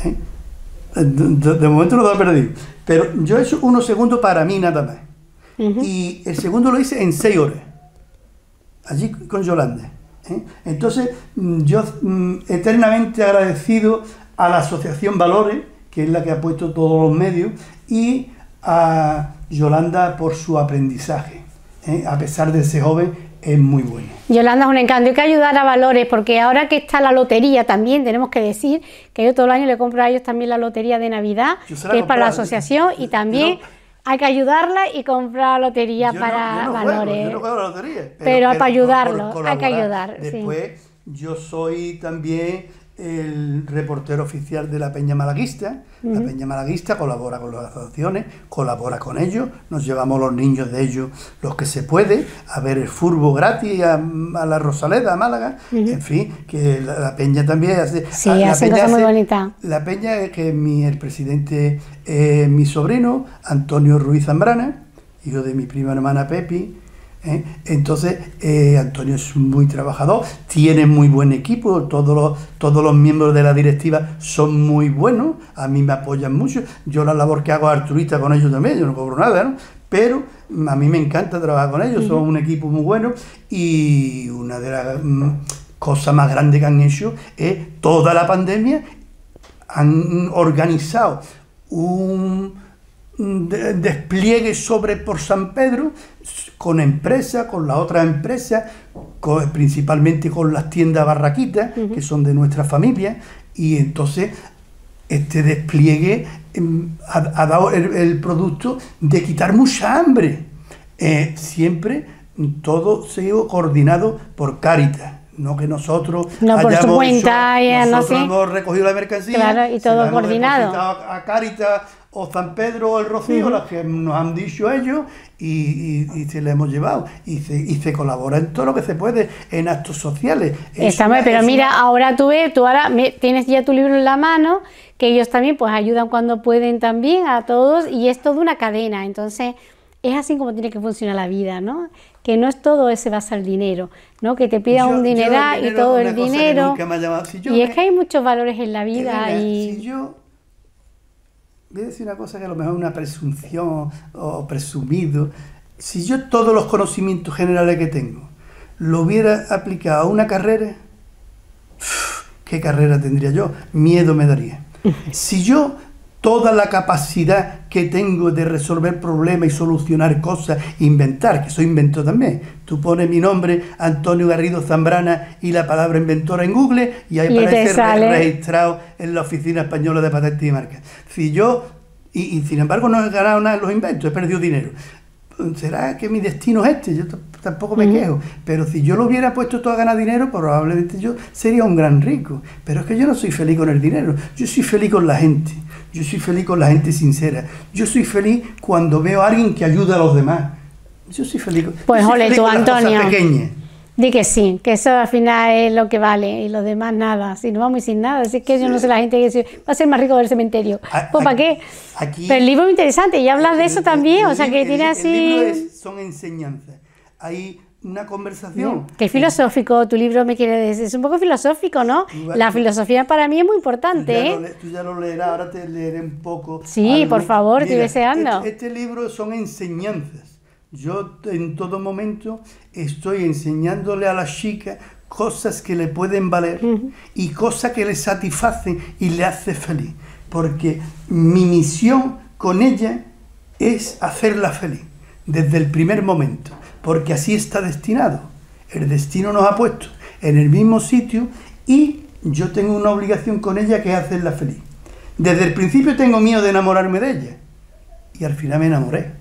De momento lo he perdido, pero yo he hecho uno segundo para mí nada más, y el segundo lo hice en 6 horas allí con Yolanda, entonces yo eternamente agradecido a la asociación Valores, que es la que ha puesto todos los medios, y a Yolanda por su aprendizaje, a pesar de ser joven. Es muy bueno.
Yolanda es un encanto, hay que ayudar a Valores, porque ahora que está la lotería también, tenemos que decir que yo todo el año le compro a ellos también la lotería de Navidad, que es para la asociación, y también hay que ayudarla y comprar lotería para Valores.
Yo no juego la lotería,
pero para ayudarlo, hay que ayudar.
Después, yo soy también el reportero oficial de la Peña Malaguista. La Peña Malaguista colabora con las asociaciones, colabora con ellos, nos llevamos los niños de ellos, los que se puede, a ver el fútbol gratis a la Rosaleda, a Málaga, en fin, que la Peña también hace...
Sí, hace cosas muy bonitas.
La Peña es que el presidente es mi sobrino, Antonio Ruiz Zambrana, hijo de mi prima hermana Pepi. Entonces Antonio es muy trabajador, tiene muy buen equipo, todos los miembros de la directiva son muy buenos, a mí me apoyan mucho, yo la labor que hago es altruista con ellos también, yo no cobro nada, ¿no? pero a mí me encanta trabajar con ellos, son un equipo muy bueno, y una de las cosas más grandes que han hecho es toda la pandemia, han organizado un despliegue por San Pedro con empresas, con las otras empresas, principalmente con las tiendas barraquitas, que son de nuestra familia, y entonces este despliegue ha dado el producto de quitar mucha hambre. Siempre todo se ha coordinado por Cáritas. No que nosotros
por su cuenta,
nosotros hemos recogido la mercancía,
claro, y todo coordinado
a Cáritas o San Pedro o el Rocío, las que nos han dicho ellos, y se le hemos llevado, y se colabora en todo lo que se puede, en actos sociales.
Pero mira, ahora tú ahora tienes ya tu libro en la mano, que ellos también pues ayudan cuando pueden también a todos, y es toda una cadena. Entonces es así como tiene que funcionar la vida, ¿no? Que no es todo se basa al dinero, ¿no? Que te pidan un dineral y todo el dinero. Y es que hay muchos valores en la vida.
Si yo voy a decir una cosa que a lo mejor es una presunción o presumido, si yo todos los conocimientos generales que tengo lo hubiera aplicado a una carrera, ¿qué carrera tendría yo? Miedo me daría. Si yo toda la capacidad que tengo de resolver problemas y solucionar cosas, inventar, que soy inventor también. Tú pones mi nombre, Antonio Garrido Zambrana, y la palabra inventora en Google, y ahí aparece registrado en la Oficina Española de Patentes y Marcas. Si yo, y sin embargo no he ganado nada en los inventos, he perdido dinero. ¿Será que mi destino es este? Yo tampoco me quejo, pero si yo lo hubiera puesto todo a ganar dinero, probablemente yo sería un gran rico. Pero es que yo no soy feliz con el dinero, yo soy feliz con la gente. Yo soy feliz con la gente sincera. Yo soy feliz cuando veo a alguien que ayuda a los demás. Yo soy feliz con,
pues ole tú,
con
Antonio,
las cosas pequeñas.
Di que sí, que eso al final es lo que vale, y los demás nada. Si no vamos sin nada, así que yo no sé la gente que va a ser más rico del cementerio. Pues ¿para qué? Pero el libro es muy interesante, y hablas de eso también, o sea que tiene así...
El libro son enseñanzas. Hay una conversación.
Qué filosófico tu libro, me quiere decir. Es un poco filosófico, ¿no? La filosofía para mí es muy importante.
Tú ya lo leerás, ahora te leeré un poco.
Sí, algo. Por favor, estoy deseando.
Este libro son enseñanzas. Yo en todo momento estoy enseñándole a las chicas cosas que le pueden valer y cosas que le satisfacen y le hace feliz. Porque mi misión con ella es hacerla feliz desde el primer momento. Porque así está destinado. El destino nos ha puesto en el mismo sitio y yo tengo una obligación con ella, que es hacerla feliz. Desde el principio tengo miedo de enamorarme de ella y al final me enamoré.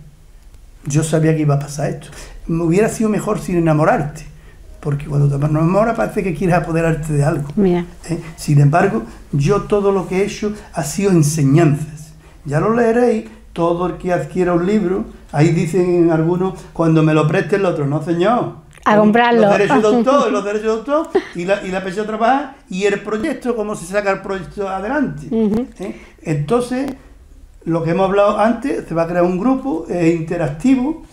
Yo sabía que iba a pasar esto. Me hubiera sido mejor sin enamorarte, porque cuando te enamoras parece que quieres apoderarte de algo. Sin embargo, yo todo lo que he hecho ha sido enseñanzas. Ya lo leeréis. Todo el que adquiera un libro, ahí dicen algunos, cuando me lo preste el otro, no señor,
a comprarlo.
Los derechos de autor y la fecha de trabajar y el proyecto, cómo se saca el proyecto adelante. Entonces, lo que hemos hablado antes, se va a crear un grupo interactivo.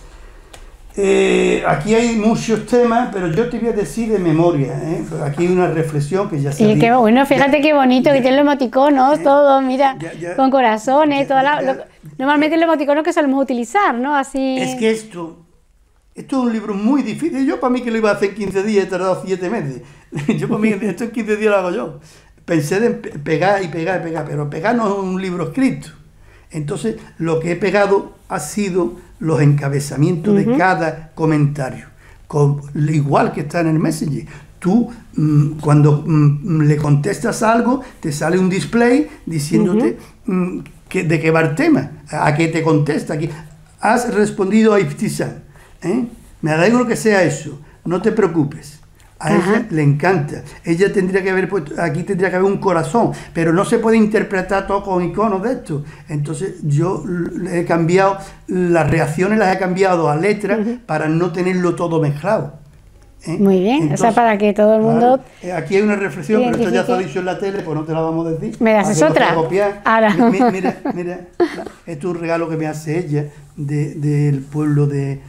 Aquí hay muchos temas, pero yo te voy a decir de memoria. Aquí hay una reflexión que ya se
qué bueno, fíjate qué bonito, que tiene los emoticonos, todo, mira, con corazones, normalmente los emoticonos que solemos utilizar, ¿no? Así.
Es que esto es un libro muy difícil. Yo para mí que lo iba a hacer en 15 días, he tardado 7 meses. Yo para mí esto en 15 días lo hago yo. Pensé en pegar y pegar y pegar, pero pegar no es un libro escrito. Entonces, lo que he pegado ha sido los encabezamientos de cada comentario, igual que está en el Messenger. Tú, cuando le contestas algo, te sale un display diciéndote de qué va el tema, a qué te contesta. Aquí has respondido a Ibtizam. Me alegro que sea eso, no te preocupes. A ella le encanta. Ella tendría que haber puesto, aquí tendría que haber un corazón, pero no se puede interpretar todo con iconos de esto. Entonces yo he cambiado, las reacciones las he cambiado a letras para no tenerlo todo mezclado.
Muy bien, entonces, o sea, para que todo el mundo...
Claro, aquí hay una reflexión, pero esto ya se ha dicho en la tele, pues no te la vamos a decir.
¿Me das otra?
Ahora. Mira, esto es un regalo que me hace ella del pueblo de...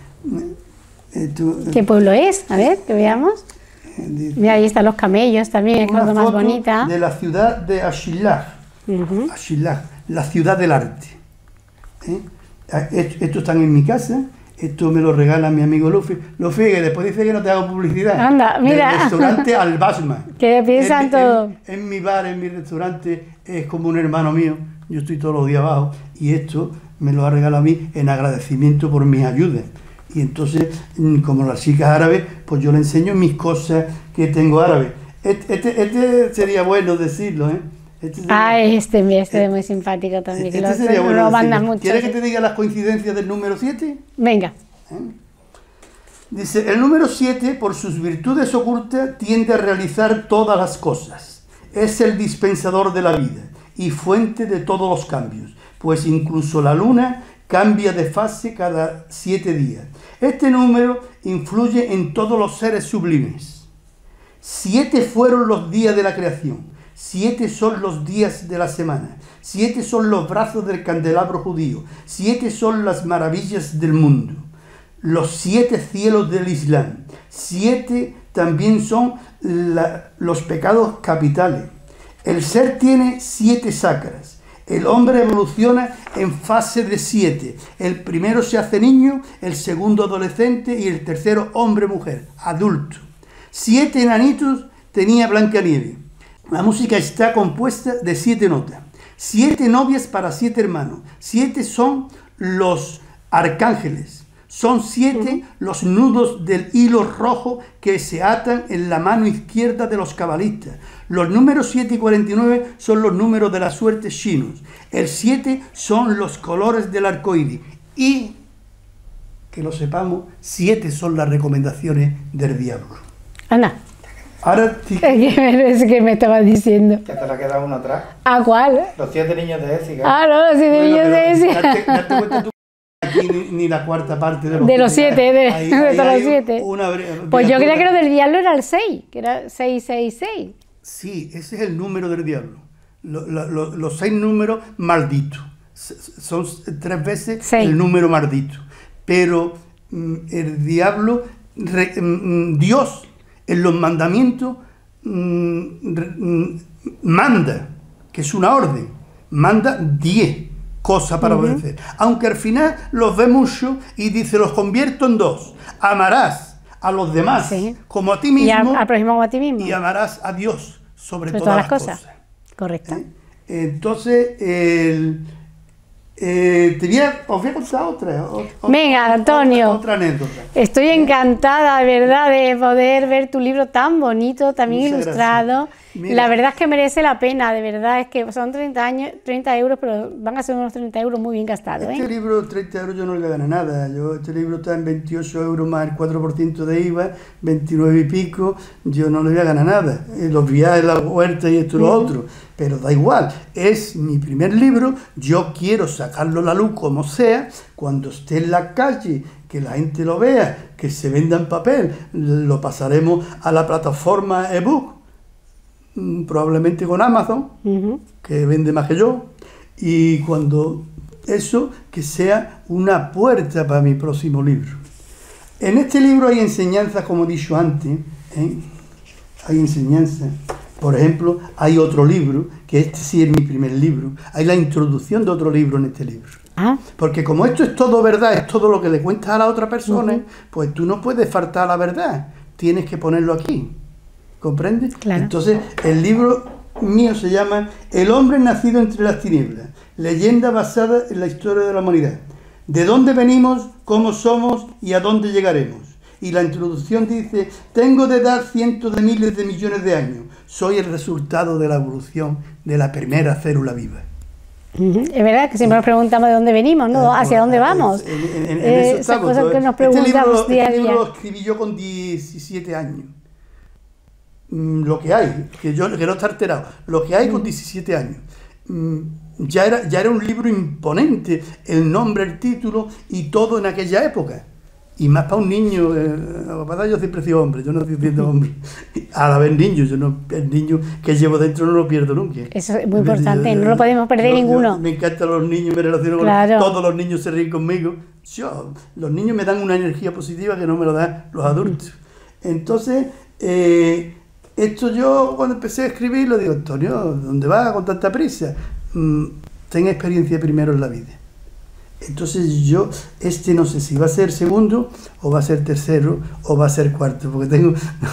¿Qué pueblo es? A ver, que veamos. Mira, ahí están los camellos también, es cosa más bonita.
De la ciudad de Ashilaj, Ashilaj, la ciudad del arte. Estos están en mi casa. Esto me lo regala mi amigo Luffy. Luffy, que después dice que no te hago publicidad.
Anda, mira.
Del restaurante Albasma.
Que piensan todo.
En mi bar, en mi restaurante, es como un hermano mío. Yo estoy todos los días abajo. Y esto me lo ha regalado a mí en agradecimiento por mis ayudas. Y entonces, como las chicas árabes, pues yo le enseño mis cosas que tengo árabes. Este sería bueno decirlo, ¿eh?
Este es muy simpático también.
Este sería bueno
lo mandas
decirlo.
mucho.
¿Quieres que te diga las coincidencias del número 7?
Venga.
Dice, el número 7, por sus virtudes ocultas, tiende a realizar todas las cosas. Es el dispensador de la vida y fuente de todos los cambios, pues incluso la luna cambia de fase cada 7 días. Este número influye en todos los seres sublimes. 7 fueron los días de la creación. 7 son los días de la semana, 7 son los brazos del candelabro judío, 7 son las maravillas del mundo, los 7 cielos del Islam, 7 también son los pecados capitales. El ser tiene 7 chakras, el hombre evoluciona en fase de 7, el primero se hace niño, el segundo adolescente y el tercero hombre-mujer, adulto. 7 enanitos tenía Blancanieves. La música está compuesta de 7 notas. 7 novias para 7 hermanos. 7 son los arcángeles. Son 7 los nudos del hilo rojo que se atan en la mano izquierda de los cabalistas. Los números 7 y 49 son los números de la suerte chinos. El 7 son los colores del arco iris. Y, que lo sepamos, 7 son las recomendaciones del diablo.
Ana.
Ahora sí.
Es que me estabas diciendo.
Que te la queda uno atrás.
¿A cuál?
Los 7 niños de Écija.
No, los 7 niños de Écija.
Date cuenta tú, aquí ni la cuarta parte de
los 7, de todos los 7. Pues yo creía que lo del diablo era el 6, que era 666.
Sí, ese es el número del diablo. Los 6 números malditos. Son 3 veces 6. El número maldito. Pero el diablo, Dios, en los mandamientos manda, que es una orden, manda 10 cosas para obedecer. Aunque al final los ve mucho y dice, los convierto en 2. Amarás a los demás como a ti mismo,
y al prójimo como a ti mismo.
Y amarás a Dios sobre todas las cosas.
Correcto.
Entonces, os voy a contar otra.
Venga, Antonio.
Otra anécdota.
Estoy encantada, de verdad, de poder ver tu libro tan bonito, también muchas ilustrado. La verdad es que merece la pena, de verdad, es que son 30 euros, pero van a ser unos 30 euros muy bien gastados.
Este libro, 30 euros, yo no le voy a ganar nada. Este libro está en 28 euros más el 4% de IVA, 29 y pico, yo no le voy a ganar nada. Los viajes, la huerta y esto y lo otro. Pero da igual, es mi primer libro, yo quiero sacarlo a la luz como sea, cuando esté en la calle, que la gente lo vea, que se venda en papel, lo pasaremos a la plataforma ebook, probablemente con Amazon, que vende más que yo, y cuando eso, que sea una puerta para mi próximo libro. En este libro hay enseñanzas, como he dicho antes, hay enseñanzas. Por ejemplo, hay otro libro, que este sí es mi primer libro, hay la introducción de otro libro en este libro. Porque como esto es todo verdad, es todo lo que le cuentas a la otra persona, pues tú no puedes faltar a la verdad, tienes que ponerlo aquí, ¿comprendes?
Claro.
Entonces, el libro mío se llama El hombre nacido entre las tinieblas, leyenda basada en la historia de la humanidad. ¿De dónde venimos, cómo somos y a dónde llegaremos? Y la introducción dice, tengo de edad cientos de miles de millones de años. Soy el resultado de la evolución de la primera célula viva.
Es verdad que siempre nos preguntamos de dónde venimos, ¿no? ¿Hacia dónde vamos? Esas cosas que nos preguntamos día a día.
Este libro lo escribí yo con 17 años. Lo que hay, que no está alterado, lo que hay con 17 años. Ya era un libro imponente, el nombre, el título y todo en aquella época. Y más para un niño, yo siempre he sido hombre, yo no estoy siendo hombre. A la vez niño, el niño que llevo dentro no lo pierdo nunca.
Eso es muy importante, no lo podemos perder ninguno.
Me encantan los niños, me relaciono con todos los niños, se ríen conmigo. Los niños me dan una energía positiva que no me lo dan los adultos. Entonces, esto yo cuando empecé a escribir, le digo, Antonio, ¿dónde vas con tanta prisa? Ten experiencia primero en la vida. Entonces yo, no sé si va a ser segundo, o va a ser tercero, o va a ser cuarto, porque tengo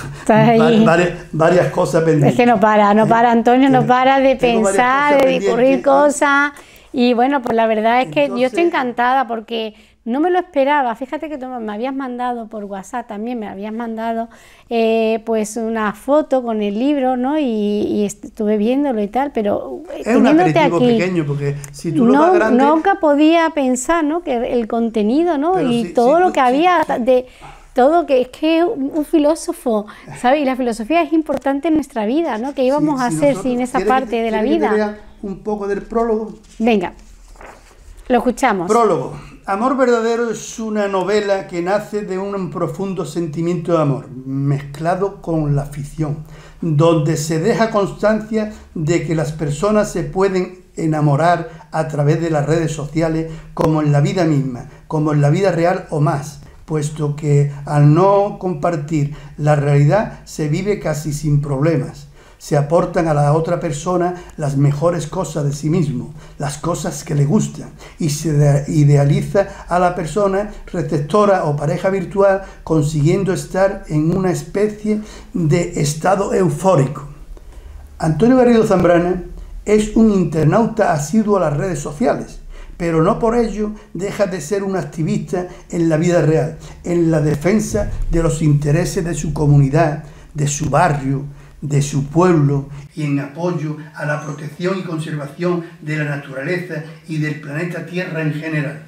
varias cosas pendientes.
Es que no para Antonio, no para de pensar, de discurrir cosas. Y bueno, pues la verdad es que yo estoy encantada porque no me lo esperaba. Fíjate que tú me habías mandado por WhatsApp también, me habías mandado pues una foto con el libro, ¿no? Y estuve viéndolo y tal, pero
es un aperitivo aquí, pequeño, porque si tú lo das grande...
Nunca podía pensar, ¿no? Que el contenido, ¿no? Pero y todo lo que había de... Todo, que es que un filósofo, ¿sabes? Y la filosofía es importante en nuestra vida, ¿no? ¿Qué íbamos a hacer sin esa parte de la vida?
Que vea un poco del prólogo.
Venga, lo escuchamos.
Prólogo. Amor verdadero es una novela que nace de un profundo sentimiento de amor, mezclado con la ficción, donde se deja constancia de que las personas se pueden enamorar a través de las redes sociales, como en la vida misma, como en la vida real o más, puesto que al no compartir la realidad se vive casi sin problemas. Se aportan a la otra persona las mejores cosas de sí mismo, las cosas que le gustan, y se idealiza a la persona receptora o pareja virtual, consiguiendo estar en una especie de estado eufórico. Antonio Garrido Zambrana es un internauta asiduo a las redes sociales, pero no por ello deja de ser un activista en la vida real, en la defensa de los intereses de su comunidad, de su barrio, de su pueblo, y en apoyo a la protección y conservación de la naturaleza y del planeta Tierra en general.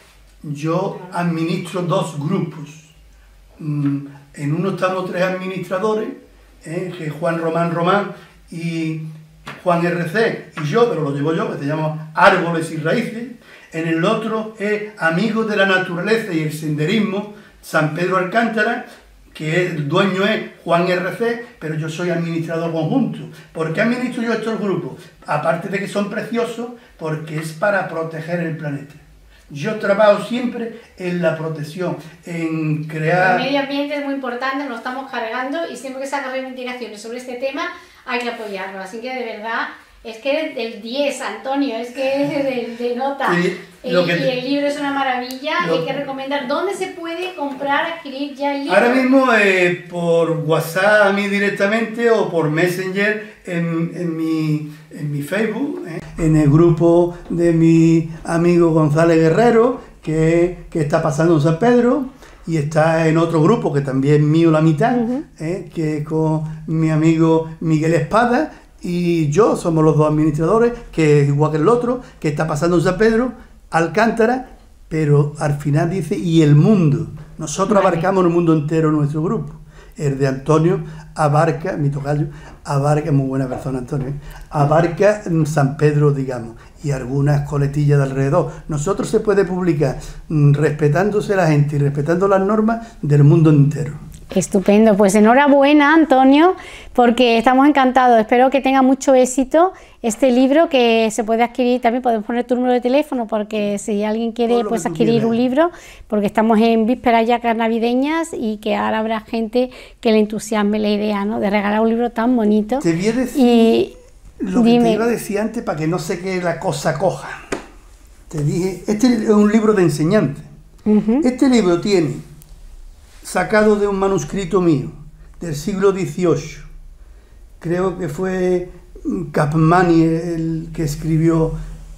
Yo administro 2 grupos. En uno estamos 3 administradores, que es Juan Román y Juan RC y yo, pero lo llevo yo, que se llama Árboles y Raíces. En el otro es Amigos de la Naturaleza y el Senderismo, San Pedro Alcántara, que el dueño es Juan RC, pero yo soy administrador conjunto. ¿Por qué administro yo estos grupos? Aparte de que son preciosos, porque es para proteger el planeta. Yo trabajo siempre en la protección, en crear...
El medio ambiente es muy importante, nos estamos cargando y siempre que se hagan reivindicaciones sobre este tema hay que apoyarlo. Así que de verdad... Es que eres del 10, Antonio, es que eres de nota.
Sí,
y el libro es una maravilla, hay que recomendar. ¿Dónde se puede comprar, adquirir ya el libro?
Ahora mismo por WhatsApp a mí directamente o por Messenger en mi Facebook, en el grupo de mi amigo González Guerrero, que está pasando en San Pedro, y está en otro grupo que también es mío la mitad, que es con mi amigo Miguel Espada, y yo somos los 2 administradores, que es igual que el otro, que está pasando en San Pedro, Alcántara, pero al final dice, y el mundo. Nosotros abarcamos el mundo entero en nuestro grupo. El de Antonio abarca, mi tocayo, abarca, muy buena persona Antonio, abarca San Pedro, digamos, y algunas coletillas de alrededor. Nosotros se puede publicar respetándose la gente y respetando las normas del mundo entero.
Estupendo, pues enhorabuena Antonio, porque estamos encantados, espero que tenga mucho éxito este libro, que se puede adquirir, también podemos poner tu número de teléfono, porque si alguien quiere pues adquirir un libro, porque estamos en vísperas ya navideñas y que ahora habrá gente que le entusiasme la idea, ¿no?, de regalar un libro tan bonito.
Te voy a decir lo que te iba a decir antes para que no se quede la cosa coja. Te dije, este es un libro de enseñanza. Este libro tiene, sacado de un manuscrito mío, del siglo XVIII, creo que fue Capmany el que escribió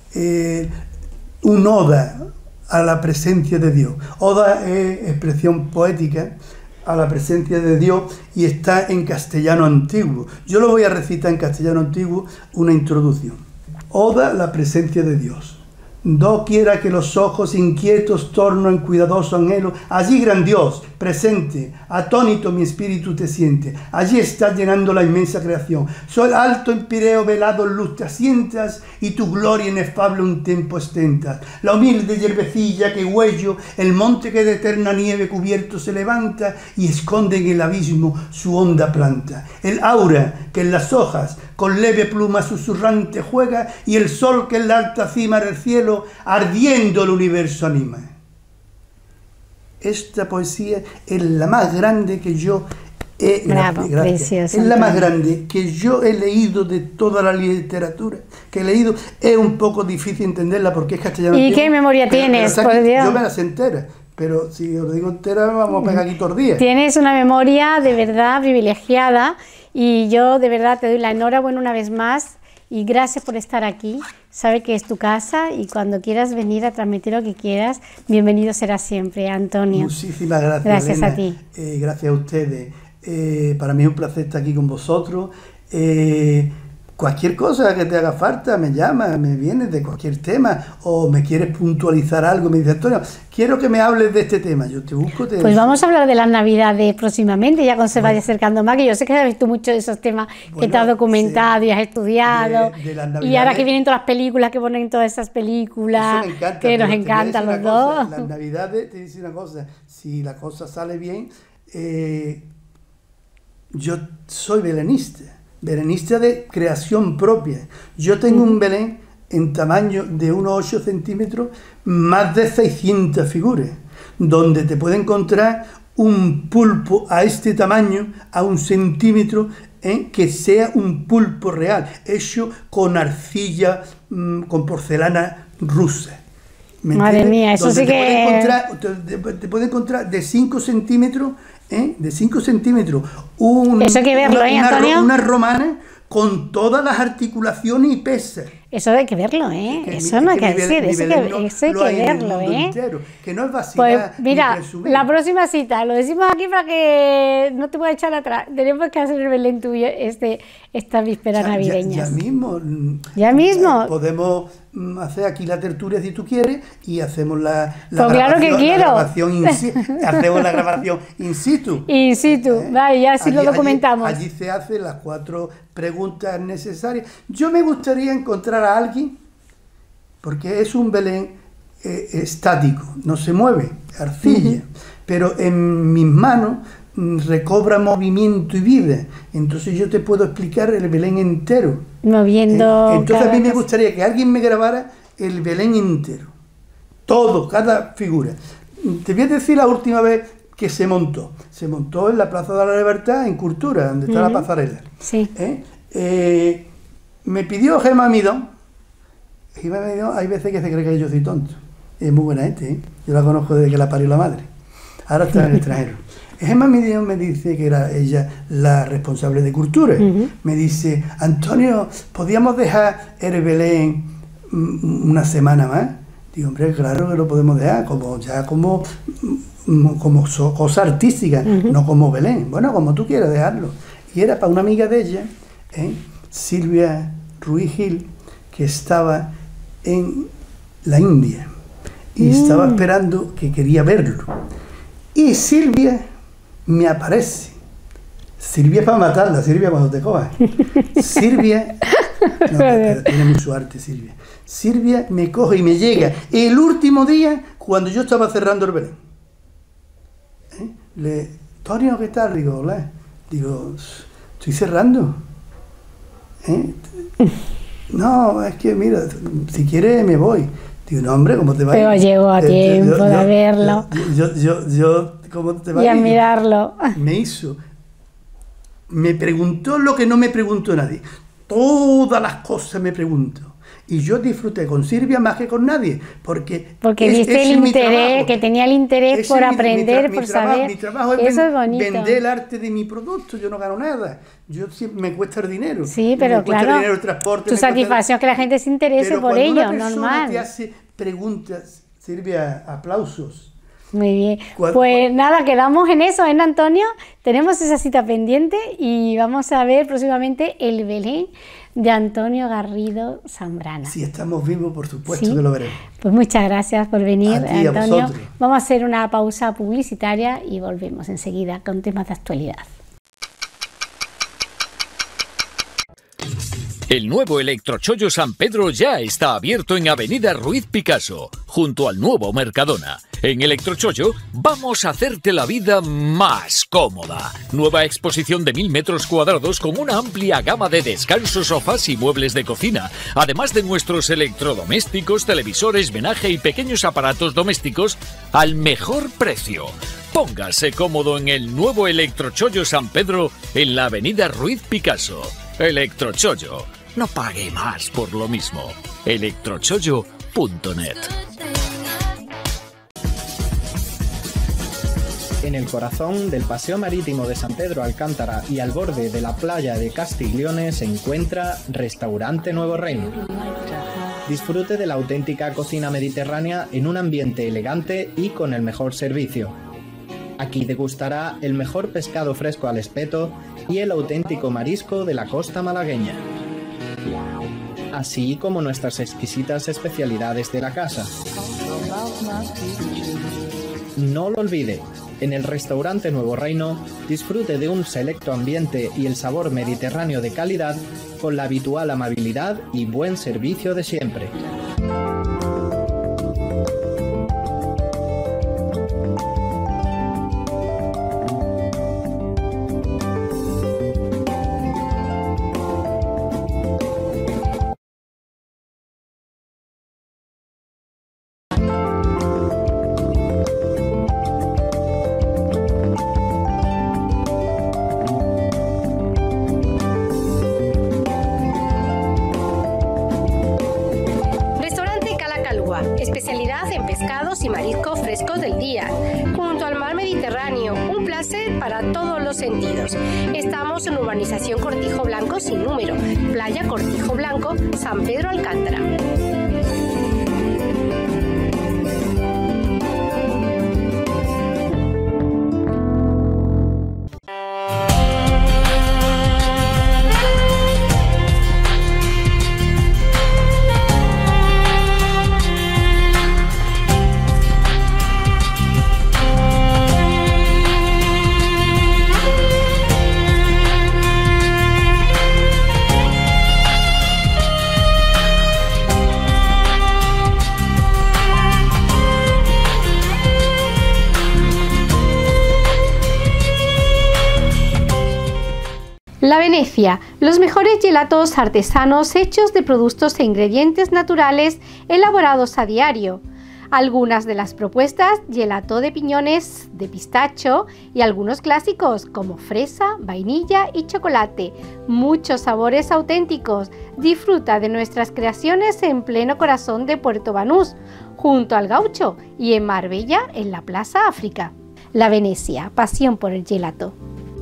un oda a la presencia de Dios. Oda es expresión poética a la presencia de Dios y está en castellano antiguo. Yo lo voy a recitar en castellano antiguo, una introducción. Oda a la presencia de Dios. Doquiera que los ojos inquietos torno en cuidadoso anhelo, allí gran Dios, presente, atónito mi espíritu te siente, allí estás llenando la inmensa creación, sol alto en Pireo velado en luz te asientas, y tu gloria inefable un tiempo ostentas, la humilde hierbecilla que huello, el monte que de eterna nieve cubierto se levanta, y esconde en el abismo su honda planta, el aura que en las hojas con leve pluma susurrante juega, y el sol que en la alta cima del cielo ardiendo el universo anima. Esta poesía es la más grande que yo
Bravo, precioso.
Es la más grande que yo he leído de toda la literatura que he leído. Es un poco difícil entenderla porque es castellano.
¿Y qué memoria tienes, por Dios?
Yo me la sé entera, pero si os lo digo entera vamos a pegar aquí todos los días.
Tienes una memoria de verdad privilegiada y yo de verdad te doy la enhorabuena una vez más y gracias por estar aquí. Sabe que es tu casa y cuando quieras venir a transmitir lo que quieras, bienvenido será siempre, Antonio.
Muchísimas gracias,
Gracias
Elena.
a ti.
Gracias a ustedes. Para mí es un placer estar aquí con vosotros. Cualquier cosa que te haga falta, me llamas, me vienes de cualquier tema o me quieres puntualizar algo, me dices, Antonio, quiero que me hables de este tema, yo te busco.
Pues vamos a hablar de las Navidades próximamente, ya cuando se vaya acercando más, que yo sé que sabes tú mucho de esos temas que te has documentado y has estudiado, y ahora que vienen todas las películas, que ponen todas esas películas,
encanta,
que nos encantan los dos.
Las Navidades, te dice una cosa, si la cosa sale bien, yo soy belenista de creación propia. Yo tengo un Belén en tamaño de unos 8 centímetros, más de 600 figuras, donde te puede encontrar un pulpo a este tamaño, a 1 centímetro, que sea un pulpo real, hecho con arcilla, con porcelana rusa.
Madre mía, eso sí que...
Te puede encontrar de 5 centímetros, de 5 centímetros,
eso hay que verlo, Antonio.
Una romana con todas las articulaciones y pesas.
Eso hay que verlo, eso no hay que decir, eso hay que verlo,
entero, que no es vacilar.
Pues mira, la próxima cita, lo decimos aquí para que no te puedas echar atrás, tenemos que hacer el Belén tuyo esta víspera navideña.
Ya mismo. Podemos hacer aquí la tertulia si tú quieres y hacemos la
claro que quiero.
Hacemos la grabación in situ.
In situ, vale, ya así lo documentamos.
Allí se hacen las 4 preguntas necesarias. Yo me gustaría encontrar a alguien, porque es un Belén estático, no se mueve, arcilla, pero en mis manos recobra movimiento y vida. Entonces yo te puedo explicar el Belén entero.
Moviendo.
Entonces a mí me gustaría que alguien me grabara el Belén entero. Todo, cada figura. Te voy a decir la última vez que se montó. Se montó en la Plaza de la Libertad, en Cultura, donde está la pasarela.
Sí.
Me pidió Gemma Midón. Gemma Midón, hay veces que se cree que yo soy tonto. Es muy buena gente, Yo la conozco desde que la parió la madre. Ahora está en el extranjero. Gemma Midón me dice que era ella la responsable de Cultura. Me dice, Antonio, ¿podíamos dejar el Belén una semana más? Digo, hombre, claro que lo podemos dejar, como cosa artística, no como Belén. Bueno, como tú quieras dejarlo. Y era para una amiga de ella, Silvia Ruiz Gil, que estaba en la India y estaba esperando, que quería verlo. Y Silvia me aparece. Silvia es para matarla, Silvia cuando te cojas. Silvia, no, pero tiene mucho arte Silvia. Silvia me coge y me llega el último día cuando yo estaba cerrando el Belén. Antonio, ¿qué tal? Digo, hola. Digo, estoy cerrando. No, es que mira, si quieres me voy. Digo, no, hombre, ¿cómo te va?
Pero llegó a tiempo de verlo.
Yo, ¿cómo te va?
Y a mirarlo.
Me preguntó lo que no me preguntó nadie. Todas las cosas me preguntó. Y yo disfruté con Silvia más que con nadie, porque
viste el interés, que tenía el interés por aprender, por saber.
Mi trabajo es vender el arte de mi producto, yo no gano nada, me cuesta el dinero.
Sí, pero claro,
dinero, el transporte,
tu satisfacción es que la gente se interese por ello, normal.
Cuando una persona te hace preguntas, Silvia, aplausos.
Muy bien, pues nada, quedamos en eso, Antonio? Tenemos esa cita pendiente y vamos a ver próximamente el Belén de Antonio Garrido Zambrana.
Si estamos vivos, por supuesto que lo veremos.
Pues muchas gracias por venir, Antonio.
A
vamos a hacer una pausa publicitaria y volvemos enseguida con temas de actualidad.
El nuevo Electrochollo San Pedro ya está abierto en Avenida Ruiz Picasso, junto al nuevo Mercadona. En Electrochollo vamos a hacerte la vida más cómoda. Nueva exposición de 1000 metros cuadrados con una amplia gama de descansos, sofás y muebles de cocina, además de nuestros electrodomésticos, televisores, menaje y pequeños aparatos domésticos al mejor precio. Póngase cómodo en el nuevo Electrochollo San Pedro en la avenida Ruiz Picasso. Electrochollo. No pague más por lo mismo. electrochollo.net.
En el corazón del Paseo Marítimo de San Pedro Alcántara y al borde de la playa de Castiglione se encuentra Restaurante Nuevo Reino. Disfrute de la auténtica cocina mediterránea en un ambiente elegante y con el mejor servicio. Aquí degustará el mejor pescado fresco al espeto y el auténtico marisco de la costa malagueña, así como nuestras exquisitas especialidades de la casa. No lo olvide, en el Restaurante Nuevo Reino disfrute de un selecto ambiente y el sabor mediterráneo de calidad con la habitual amabilidad y buen servicio de siempre.
Especialidad en pescados y mariscos frescos del día, junto al mar Mediterráneo, un placer para todos los sentidos. Estamos en Urbanización Cortijo Blanco sin número, Playa Cortijo Blanco, San Pedro Alcántara. La Venecia, los mejores gelatos artesanos hechos de productos e ingredientes naturales elaborados a diario. Algunas de las propuestas: gelato de piñones, de pistacho y algunos clásicos como fresa, vainilla y chocolate. Muchos sabores auténticos. Disfruta de nuestras creaciones en pleno corazón de Puerto Banús, junto al Gaucho, y en Marbella, en la Plaza África. La Venecia, pasión por el gelato.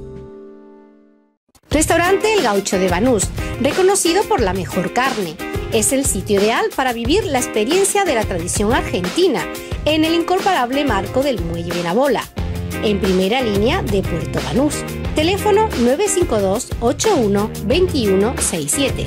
Restaurante El Gaucho de Banús, reconocido por la mejor carne. Es el sitio ideal para vivir la experiencia de la tradición argentina en el incomparable marco del Muelle Benabola, en primera línea de Puerto Banús. Teléfono 952-81-2167.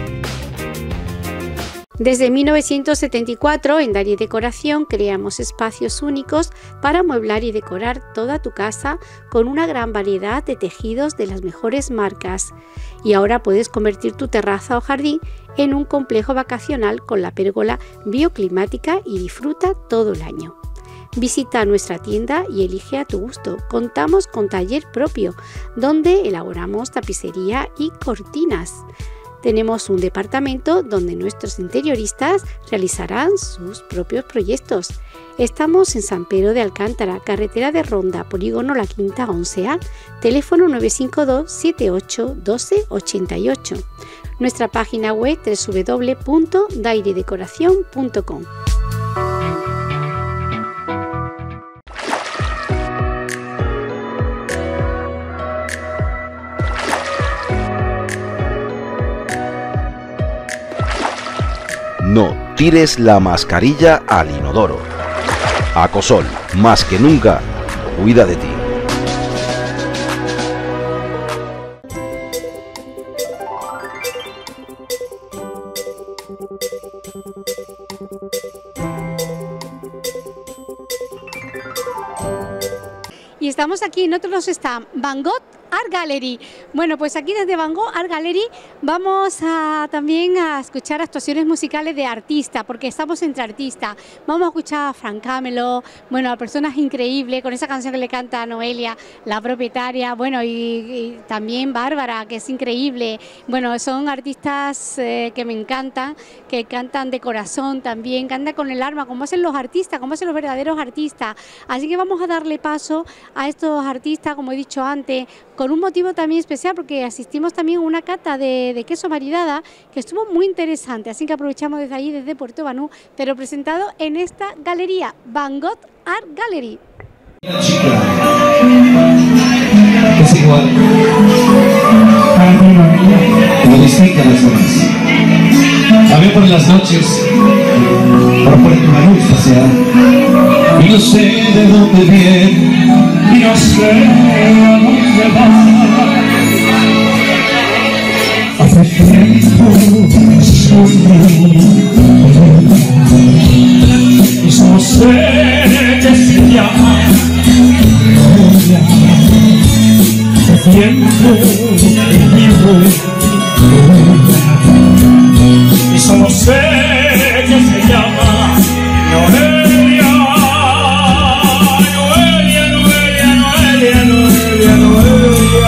Desde 1974, en Dari Decoración creamos espacios únicos para amueblar y decorar toda tu casa con una gran variedad de tejidos de las mejores marcas. Y ahora puedes convertir tu terraza o jardín en un complejo vacacional con la pérgola bioclimática y disfruta todo el año. Visita nuestra tienda y elige a tu gusto. Contamos con taller propio, donde elaboramos tapicería y cortinas. Tenemos un departamento donde nuestros interioristas realizarán sus propios proyectos. Estamos en San Pedro de Alcántara, carretera de Ronda, polígono La Quinta 11A, teléfono 952 78 12 88. Nuestra página web www.dairedecoracion.com.
No tires la mascarilla al inodoro. Acosol, más que nunca, cuida de ti.
Y estamos aquí, en otros está Van Gogh Art Gallery. Bueno, pues aquí desde Van Gogh Art Gallery vamos también a escuchar actuaciones musicales de artistas, porque estamos entre artistas. Vamos a escuchar a Frank Camelo, bueno, a personas increíbles, con esa canción que le canta a Noelia, la propietaria, bueno, y también Bárbara, que es increíble. Bueno, son artistas que me encantan, que cantan de corazón también, cantan con el alma, como hacen los artistas, como hacen los verdaderos artistas. Así que vamos a darle paso a estos artistas, como he dicho antes, con un motivo también especial, porque asistimos también a una cata de queso maridada que estuvo muy interesante, así que aprovechamos desde allí, desde Puerto Banús, pero presentado en esta galería, Van Gogh Art Gallery.
Es igual, como distinta a las demás. La veo por las noches, por Puerto Banús pasear, y no sé de dónde viene, y no sé a dónde va. Hace tiempo y no sé qué se llama. Hace tiempo vivo y solo sé que se llama Noelia. Noelia, Noelia, Noelia, Noelia, Noelia.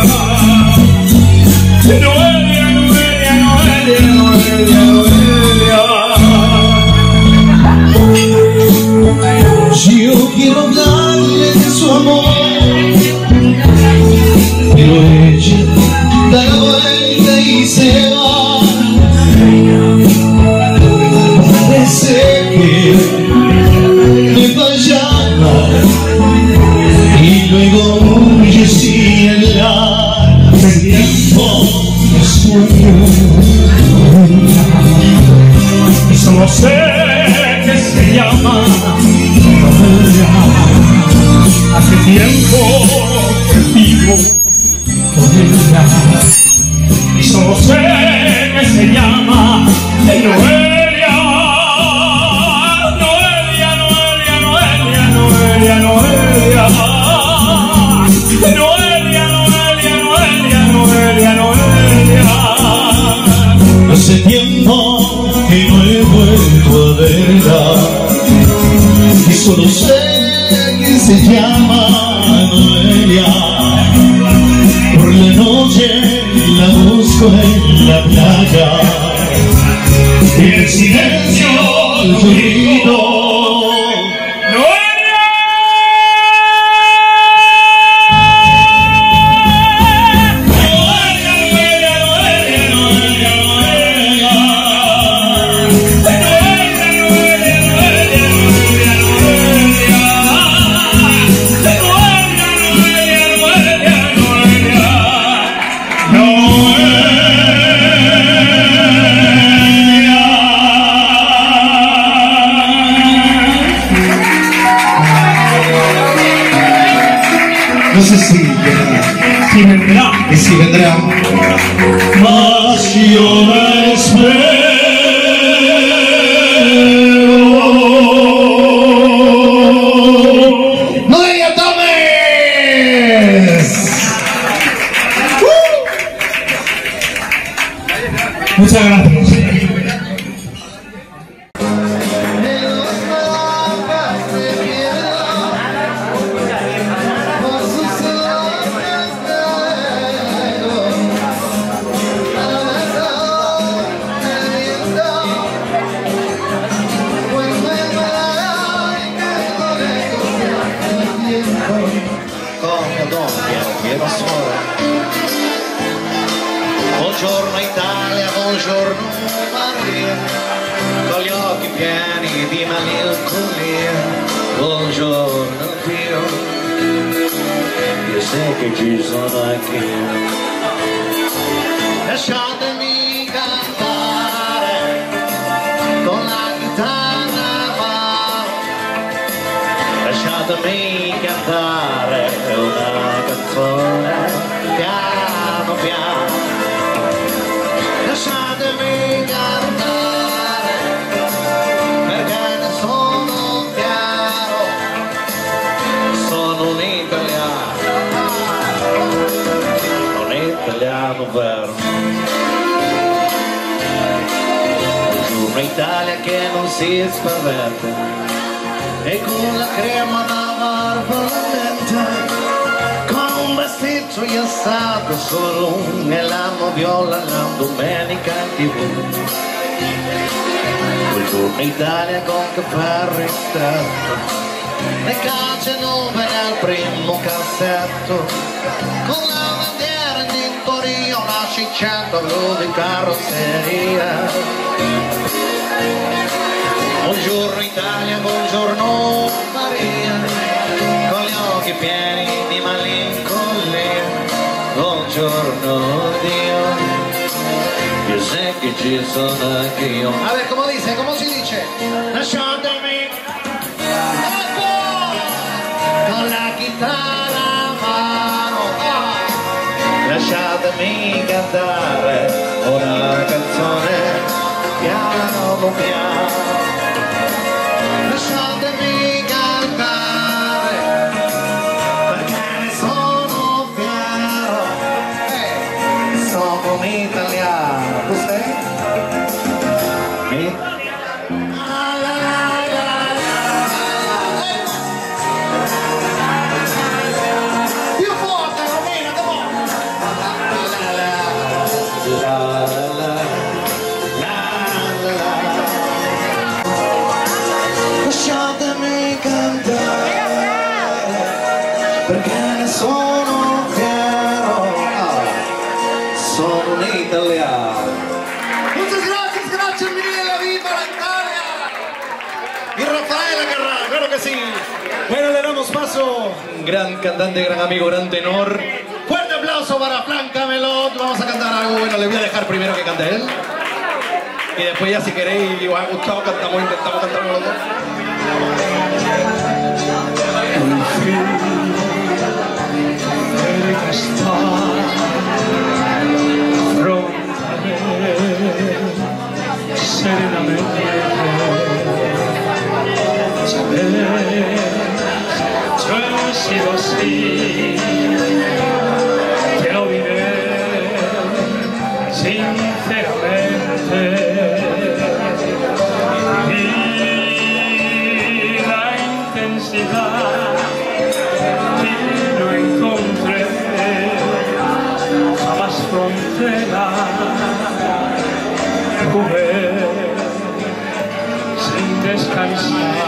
Noelia, Noelia, Noelia, Noelia, Noelia. Yo quiero hablarle de su amor, pero ella da la vuelta y se va. Parece que me fallaba y luego huye sin hablar. Hace tiempo que sueño y solo sé que se llama Noelia. Hace tiempo que vivo con ella y solo sé que se llama Noelia. Noelia, Noelia, Noelia, Noelia, Noelia. Noelia, Noelia, Noelia, Noelia, Noelia. Hace tiempo que no he vuelto a verla y solo sé que se llama Noelia. Por la noche la busco en la playa y en el silencio yo grito Noelia. Noelia, Noelia, Noelia, Noelia, Noelia. Noelia, Noelia, Noelia, Noelia, Noelia. No sé si vendrá, y si vendrá, mas yo la espero. ¡Noelia Gómez! Muchas gracias.
Buongiorno Italia, buongiorno Maria, con gli occhi pieni di malinconia. Buongiorno Dio, io so che ci sono anch'io. Lasciatemi cantare con la chitarra a mano, lasciatemi cantare una canzone piano piano. Lasciatemi cantare perché ne sono chiaro, sono un italiano. piano fermo. Buongiorno Italia che non si spaventa, e con la crema da barba alla mente, con un vestito ghiacciato solo e l'anno viola la domenica in TV. Buongiorno Italia con caffè ristretto, le calce nuove nel primo cassetto, con la bandiera in tintoria, una 500 blu di carrozzeria. Buongiorno Italia, buongiorno Maria, con gli occhi pieni di malinconia. Buongiorno Dio, io sé che ci sono anch'io. A ver, ¿cómo dice? ¿Cómo si dice? Lasciatemi con la chitarra a mano, lasciatemi cantare una canzone piano piano. Lasciatemi cantare perché ne sono fiero, sono un italiano. Tu sei? Più forte Romina, come on! Lasciatemi cantare perché ne sono fiero, sono un italiano. Muchas gracias, Miguel, viva la Italia. Y Rafaela Carrà, claro que sí. Bueno, le damos paso, gran cantante, gran amigo, gran tenor. Fuerte aplauso para Fran Camelot. Vamos a cantar algo, bueno, le voy a dejar primero que cante él. Y después ya si queréis y os ha gustado, intentamos cantar los dos.
Cerca está afrontaré serenamente, sabes, yo he sido así, te lo diré sinceramente. Y la intensidad y no encontré jamás frontera, jugué sin descansar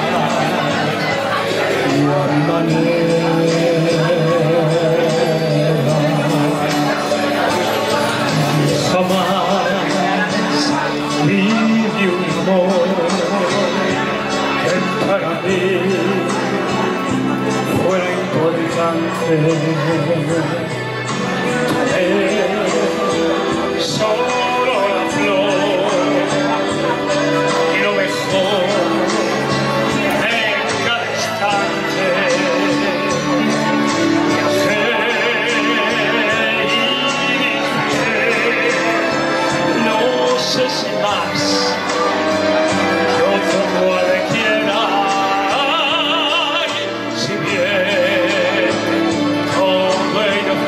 y a mi manera. Jamás viví un amor que para mí fuera importante. Solo la flor y lo mejor en cada instante. No sé si más que otro cualquiera, si bien todo ello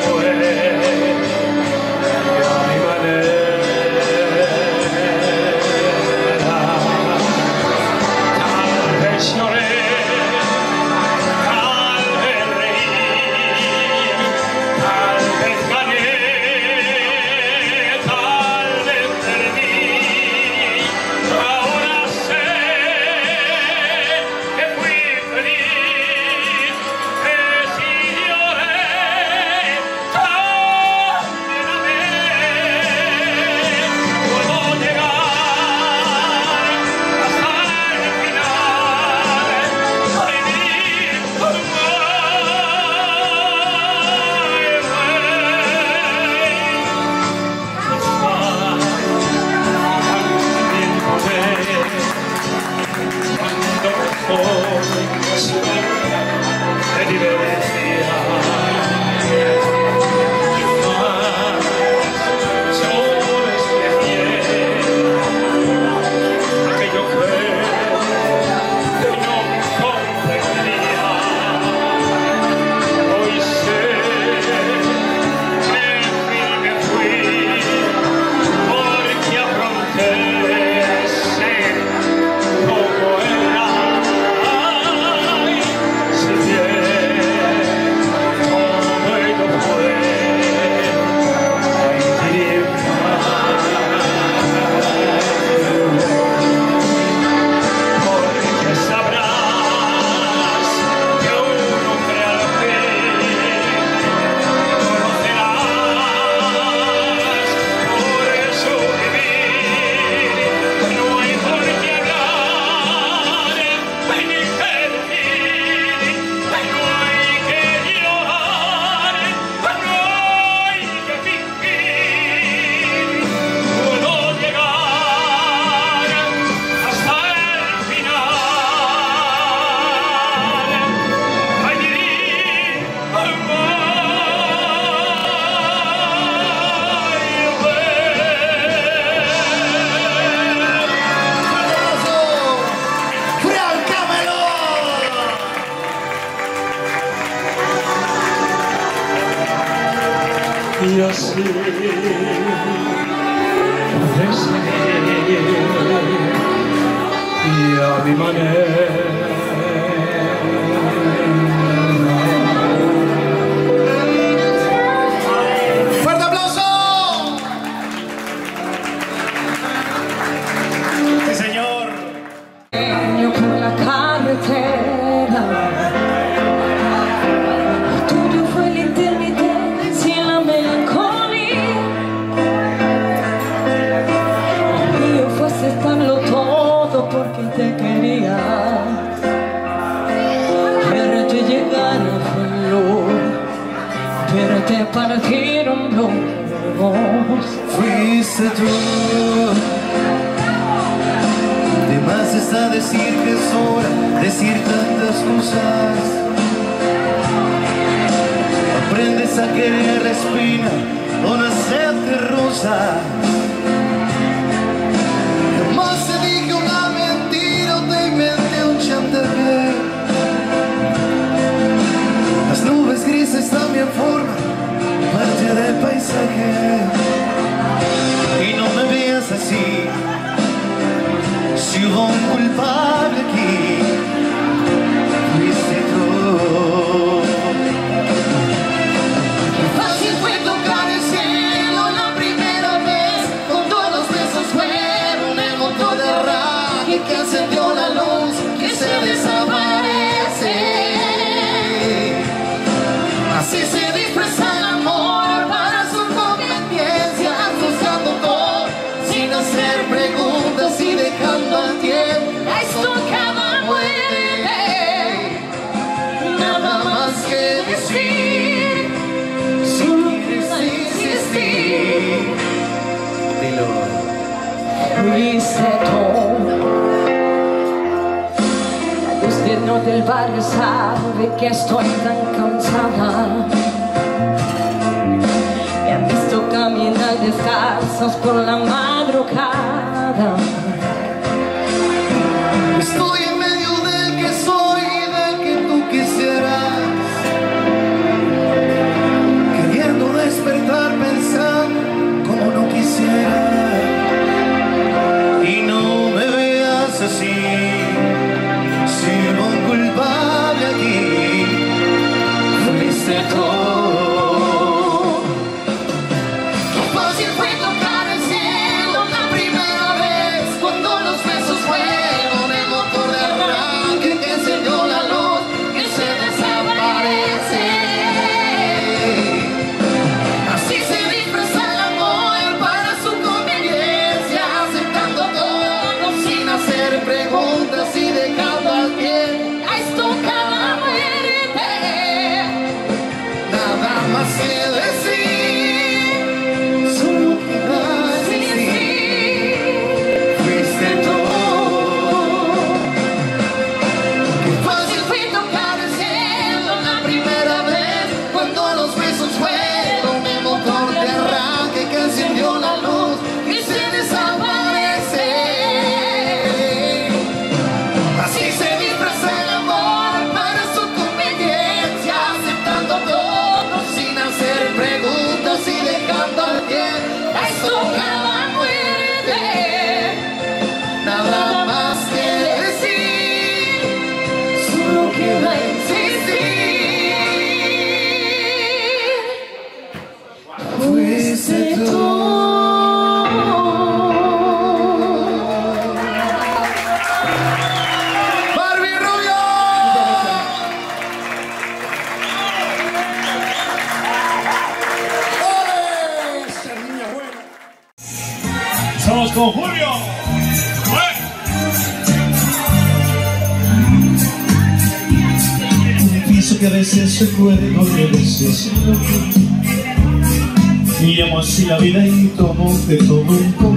y así de seguir y a mi manera.
¡Fuerte aplauso! ¡Sí, señor!
Por la carretera, tuyo fue la intermitencia y la melancolía. El mío fue aceptarlo todo porque te quería. Verte llegar fue luz, pero te partieron los.
Fuiste tú. De más está decir que es hora, decir tantas cosas. Aprendes a querer la espina, no hacerte rosa. Jamás te dije una mentira o te inventé un chantaje. Las nubes grises también forman parte del paisaje. Y no me veas así. Si hubo un culpable aquí, fuiste tú. Qué fácil fue tocar el cielo la primera vez, cuando los besos fueron el motor de arranque que encendió la luz que se desaparece. Así se disfraza el amor para su conveniencia, buscando todo sin hacer preguntas y dejando al tiempo la estocada muerte. Nada más que decir, si quieres insistir, dilo.
Fuiste tú. La luz del norte del barrio sabe que estoy tan cansada. Me han visto caminar descalzos por la madrugada.
Estoy en medio del que soy y del que tú quisieras, queriendo despertar pensando como no quisiera. Y no me veas así, si hubo un culpable aquí, fuiste tú. Qué fácil fue tocar el cielo la primera vez, cuando los besos fueron el motor de arranque que encendió la luz que se desaparece. Así se disfraza el amor para su conveniencia, aceptando todo sin hacer preguntas y dejando al pie la estocada muerte. Nada más que decir, solo queda decir, fuiste tú. Qué fácil fue tocar el cielo la primera vez, cuando los besos fueron el motor de arranque que encendió la luz y se desaparece. Así se disfraza el amor para su conveniencia, aceptando todo sin hacer preguntas y dejando al pie la estocada muerte. Nada más que decir, solo queda insistir, fuiste tú. Barbie Rubio.
Estamos con Julio.
Pienso que a veces recuerdo que eres loco y amo así la vida y tomo de todo un poco.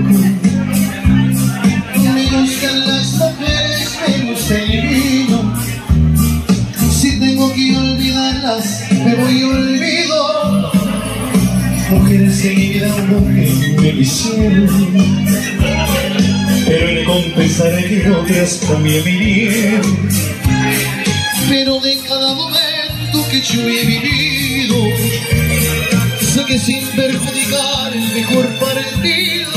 Me gustan las mujeres, me gusta el vino. Si tengo que olvidarlas, me voy y olvido. Mujeres en mi vida, mujeres me hicieron, pero he de confesar que otras también vinieron. Pero de cada momento que yo he vivido,
sé que sin perjudicar el mejor partido.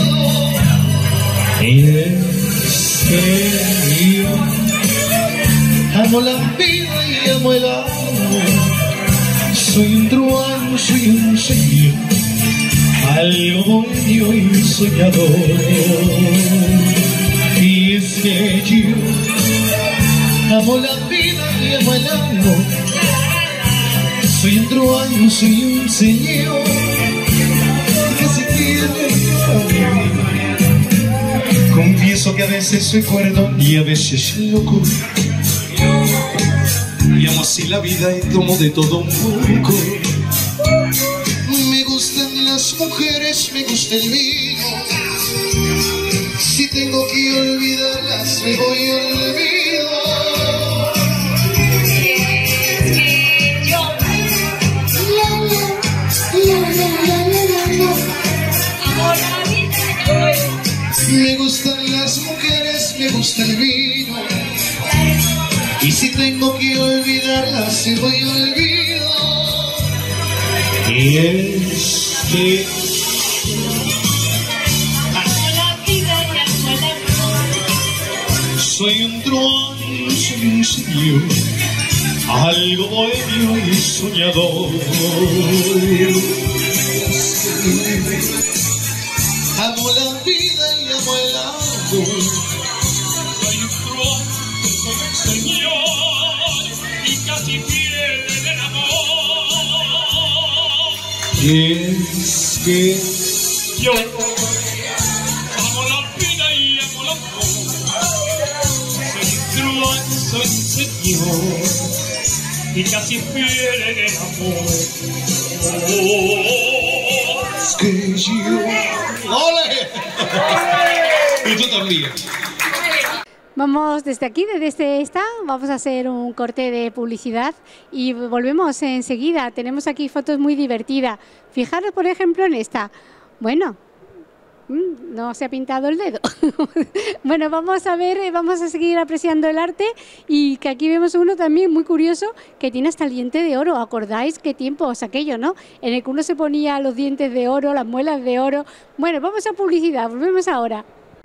Y es que yo amo la vida y amo el amor. Soy un truán, soy un señor, algo bohemio y soñador. Y es que yo amo la vida y amo el amor. Soy un truán, soy un señor que se pierde. Confieso que a veces soy cuerdo y a veces loco. Y amo así la vida y tomo de todo un poco. Me gustan las mujeres, me gusta el vino. Si tengo que olvidarlas, me voy a olvidar. Me gustan las mujeres, me gusta el vino. Y si tengo que olvidarlas, se voy a olvidar. Y es que amo la vida y amo el amor. Soy un truán, soy un señor, algo bohemio y soñador. Amo la vida y amo el amor. Soy un truán, soy un señor, y casi pierde el amor. Y es que yo amo la vida y amo el amor. Soy un truán, soy un señor, y casi pierde el amor. Es que yo... ¡Ole! Y tú también.
Vamos desde aquí, desde esta, vamos a hacer un corte de publicidad y volvemos enseguida. Tenemos aquí fotos muy divertidas. Fijaros, por ejemplo, en esta. Bueno, no se ha pintado el dedo. Bueno, vamos a ver, vamos a seguir apreciando el arte y que aquí vemos uno también muy curioso que tiene hasta el diente de oro. ¿Acordáis qué tiempos aquello, no? En el que uno se ponía los dientes de oro, las muelas de oro. Bueno, vamos a publicidad, volvemos ahora.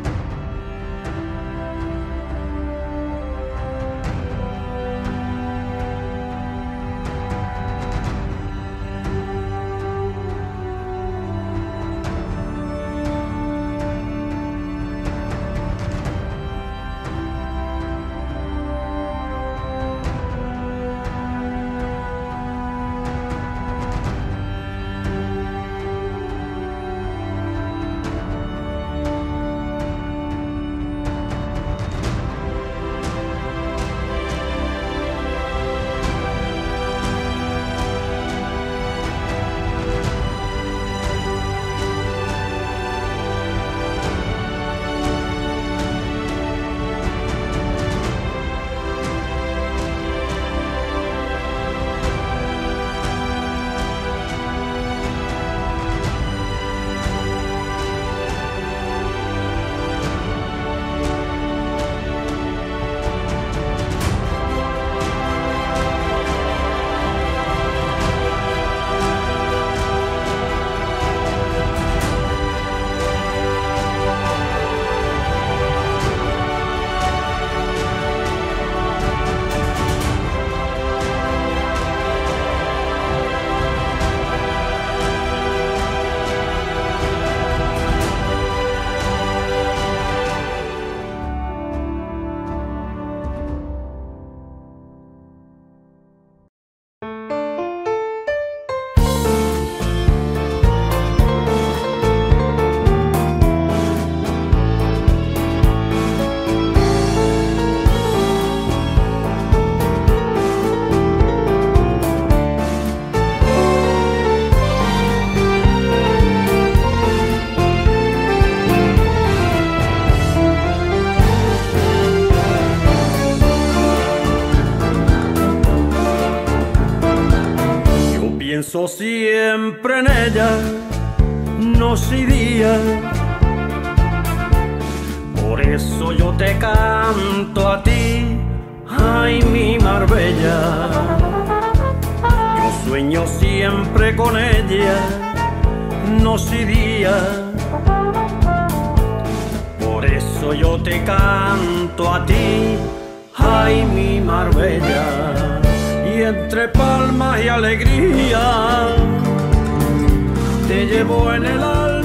Pienso siempre en ella, noche y día. Por eso yo te canto a ti, ay mi Marbella. Yo sueño siempre con ella y días. Por eso yo te canto a ti, ay mi Marbella, y entre palmas y alegría te llevo en el alma